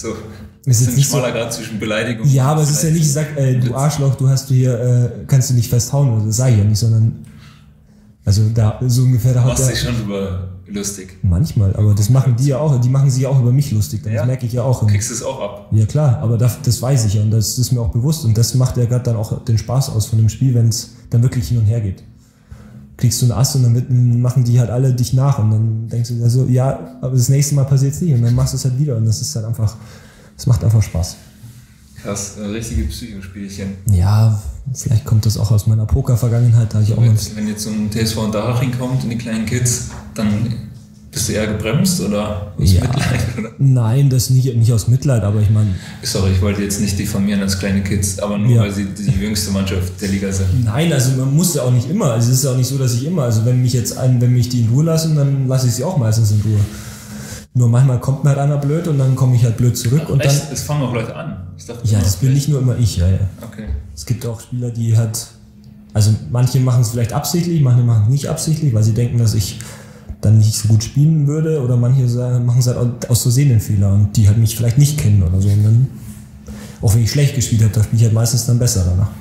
schmaler Grad zwischen Beleidigung. Ja, aber es ist ja nicht, ich sag, du Arschloch, kannst du nicht festhauen, oder das sage ich ja nicht, sondern, also da, so ungefähr, da du machst dich schon drüber lustig. Manchmal, aber das machen die ja auch, die machen sich ja auch über mich lustig, das merke ich ja auch. Kriegst du es auch ab? Ja klar, aber das weiß ich ja und das ist mir auch bewusst und das macht ja gerade dann auch den Spaß aus von dem Spiel, wenn es dann wirklich hin und her geht. Kriegst du einen Ass und dann machen die halt alle dich nach und dann denkst du dir so, ja, aber das nächste Mal passiert es nicht und dann machst du es halt wieder und das ist halt einfach, das macht einfach Spaß. Krass, richtige Psychospielchen. Ja, vielleicht kommt das auch aus meiner Poker-Vergangenheit, da ich auch wenn jetzt so ein TSV Unterhaching kommt und die kleinen Kids, dann bist du eher gebremst oder aus Mitleid? Oder? Nein, das nicht aus Mitleid, aber ich meine... Sorry, ich wollte jetzt nicht diffamieren als kleine Kids, aber nur weil sie die jüngste Mannschaft der Liga sind. Nein, also man muss ja auch nicht immer, also es ist ja auch nicht so, dass ich immer, also wenn mich die in Ruhe lassen, dann lasse ich sie auch meistens in Ruhe. Nur manchmal kommt mir halt einer blöd und dann komme ich halt blöd zurück. Ach, und echt? dann. Es fangen auch Leute an. Ich dachte, Ja, das bin nicht nur immer ich, ja. Okay. Es gibt auch Spieler, die halt. Also manche machen es vielleicht absichtlich, manche machen es nicht absichtlich, weil sie denken, dass ich dann nicht so gut spielen würde. Oder manche machen es halt aus Versehen den Fehler und die halt mich vielleicht nicht kennen oder so. Und dann, auch wenn ich schlecht gespielt habe, da spiele ich halt meistens dann besser danach.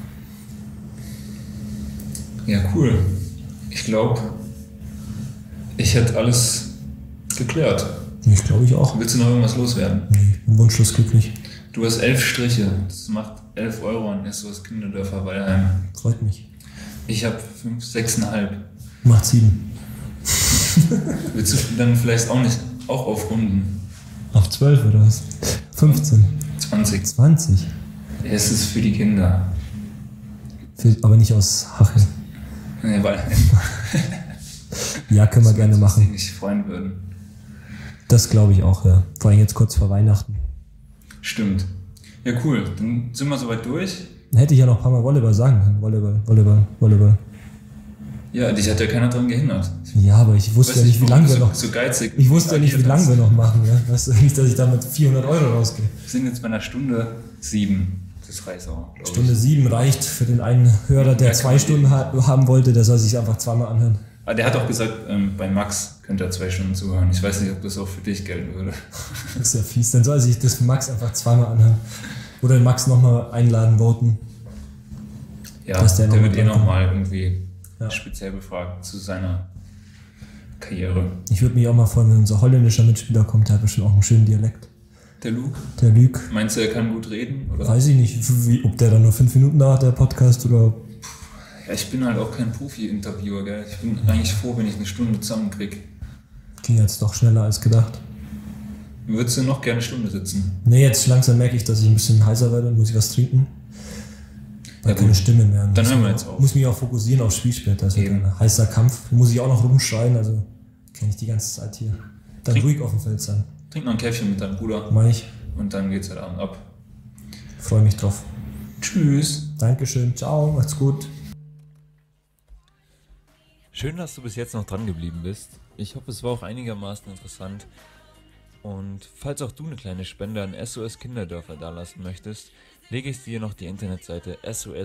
Ja, cool. Ich glaube, ich hätte alles geklärt. Ich glaube ich auch. Willst du noch irgendwas loswerden? Nee, ich bin wunschlos glücklich. Du hast 11 Striche. Das macht 11 Euro an SOS Kinderdörfer Weilheim. Freut mich. Ich habe 5, 6,5. Macht 7. Willst du dann vielleicht auch nicht aufrunden? Auf 12 oder was? 15. 20. 20. Es ist für die Kinder. Aber nicht aus Hachel. Nee, weil Ja, können wir gerne die machen. sich freuen würden. Das glaube ich auch, ja. Vor allem jetzt kurz vor Weihnachten. Stimmt. Ja, cool. Dann sind wir soweit durch. Dann hätte ich ja noch ein paar Mal Volleyball sagen können. Volleyball. Ja, dich hat ja keiner dran gehindert. Ja, aber ich wusste ja nicht, wie lange wir noch. So geizig. Ich wusste ja nicht, wie lange wir noch machen. Ja? Weißt du nicht, dass ich damit 400 Euro rausgehe. Wir sind jetzt bei einer Stunde 7. Das reicht auch, glaube ich. Stunde 7 reicht für den einen Hörer, der 2 Stunden haben wollte. Der soll sich einfach zweimal anhören. Aber der hat auch gesagt, bei Max könnte er 2 Stunden zuhören. Ich weiß nicht, ob das auch für dich gelten würde. Das ist ja fies. Dann soll sich das Max einfach zweimal anhören. Oder den Max nochmal einladen, voten. Ja, Dass der der wird noch nochmal irgendwie Ja. speziell befragt zu seiner Karriere. Ich würde mich auch mal freuen, wenn unser holländischer Mitspieler kommt. Der hat bestimmt auch einen schönen Dialekt. Der Luke? Der Lüg. Meinst du, er kann gut reden? Oder? Weiß ich nicht, ob der dann nur 5 Minuten da hat, der Podcast, oder. Ja, ich bin halt auch kein Profi-Interviewer, gell? Ich bin eigentlich froh, wenn ich eine Stunde zusammenkriege. Ging jetzt doch schneller als gedacht. Würdest du noch gerne eine Stunde sitzen? Nee, jetzt langsam merke ich, dass ich ein bisschen heißer werde, muss ich was trinken. Weil Ja, keine gut. Stimme mehr. Dann Muss hören wir mich jetzt auf. Muss mich auch fokussieren aufs Spiel später. Das wird Eben. ein heißer Kampf. Muss ich auch noch rumschreien, also kann ich die ganze Zeit hier. Dann Trink- ruhig auf dem Feld sein. Trink noch ein Käffchen mit deinem Bruder Mach ich. und dann geht's heute Abend ab. Freue mich drauf. Tschüss. Dankeschön. Ciao. Macht's gut. Schön, dass du bis jetzt noch dran geblieben bist. Ich hoffe, es war auch einigermaßen interessant. Und falls auch du eine kleine Spende an SOS Kinderdörfer dalassen möchtest, lege ich dir noch die Internetseite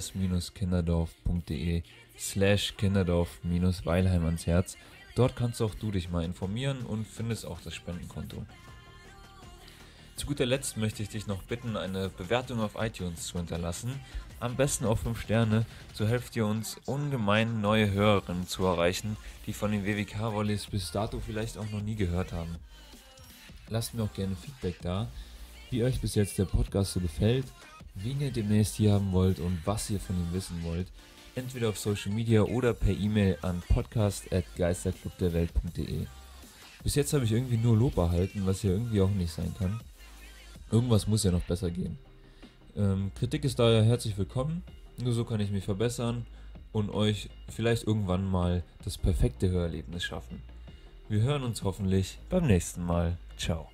sos-kinderdorf.de/Kinderdorf-Weilheim ans Herz. Dort kannst auch du dich mal informieren und findest auch das Spendenkonto. Zu guter Letzt möchte ich dich noch bitten, eine Bewertung auf iTunes zu hinterlassen. Am besten auch 5 Sterne, so helft ihr uns ungemein neue Hörerinnen zu erreichen, die von den WWK-Volleys bis dato vielleicht auch noch nie gehört haben. Lasst mir auch gerne Feedback da, wie euch bis jetzt der Podcast so gefällt, wen ihr demnächst hier haben wollt und was ihr von ihm wissen wollt. Entweder auf Social Media oder per E-Mail an podcast@geisterclubderwelt.de. Bis jetzt habe ich irgendwie nur Lob erhalten, was ja irgendwie auch nicht sein kann. Irgendwas muss ja noch besser gehen. Kritik ist daher herzlich willkommen, nur so kann ich mich verbessern und euch vielleicht irgendwann mal das perfekte Hörerlebnis schaffen. Wir hören uns hoffentlich beim nächsten Mal. Ciao.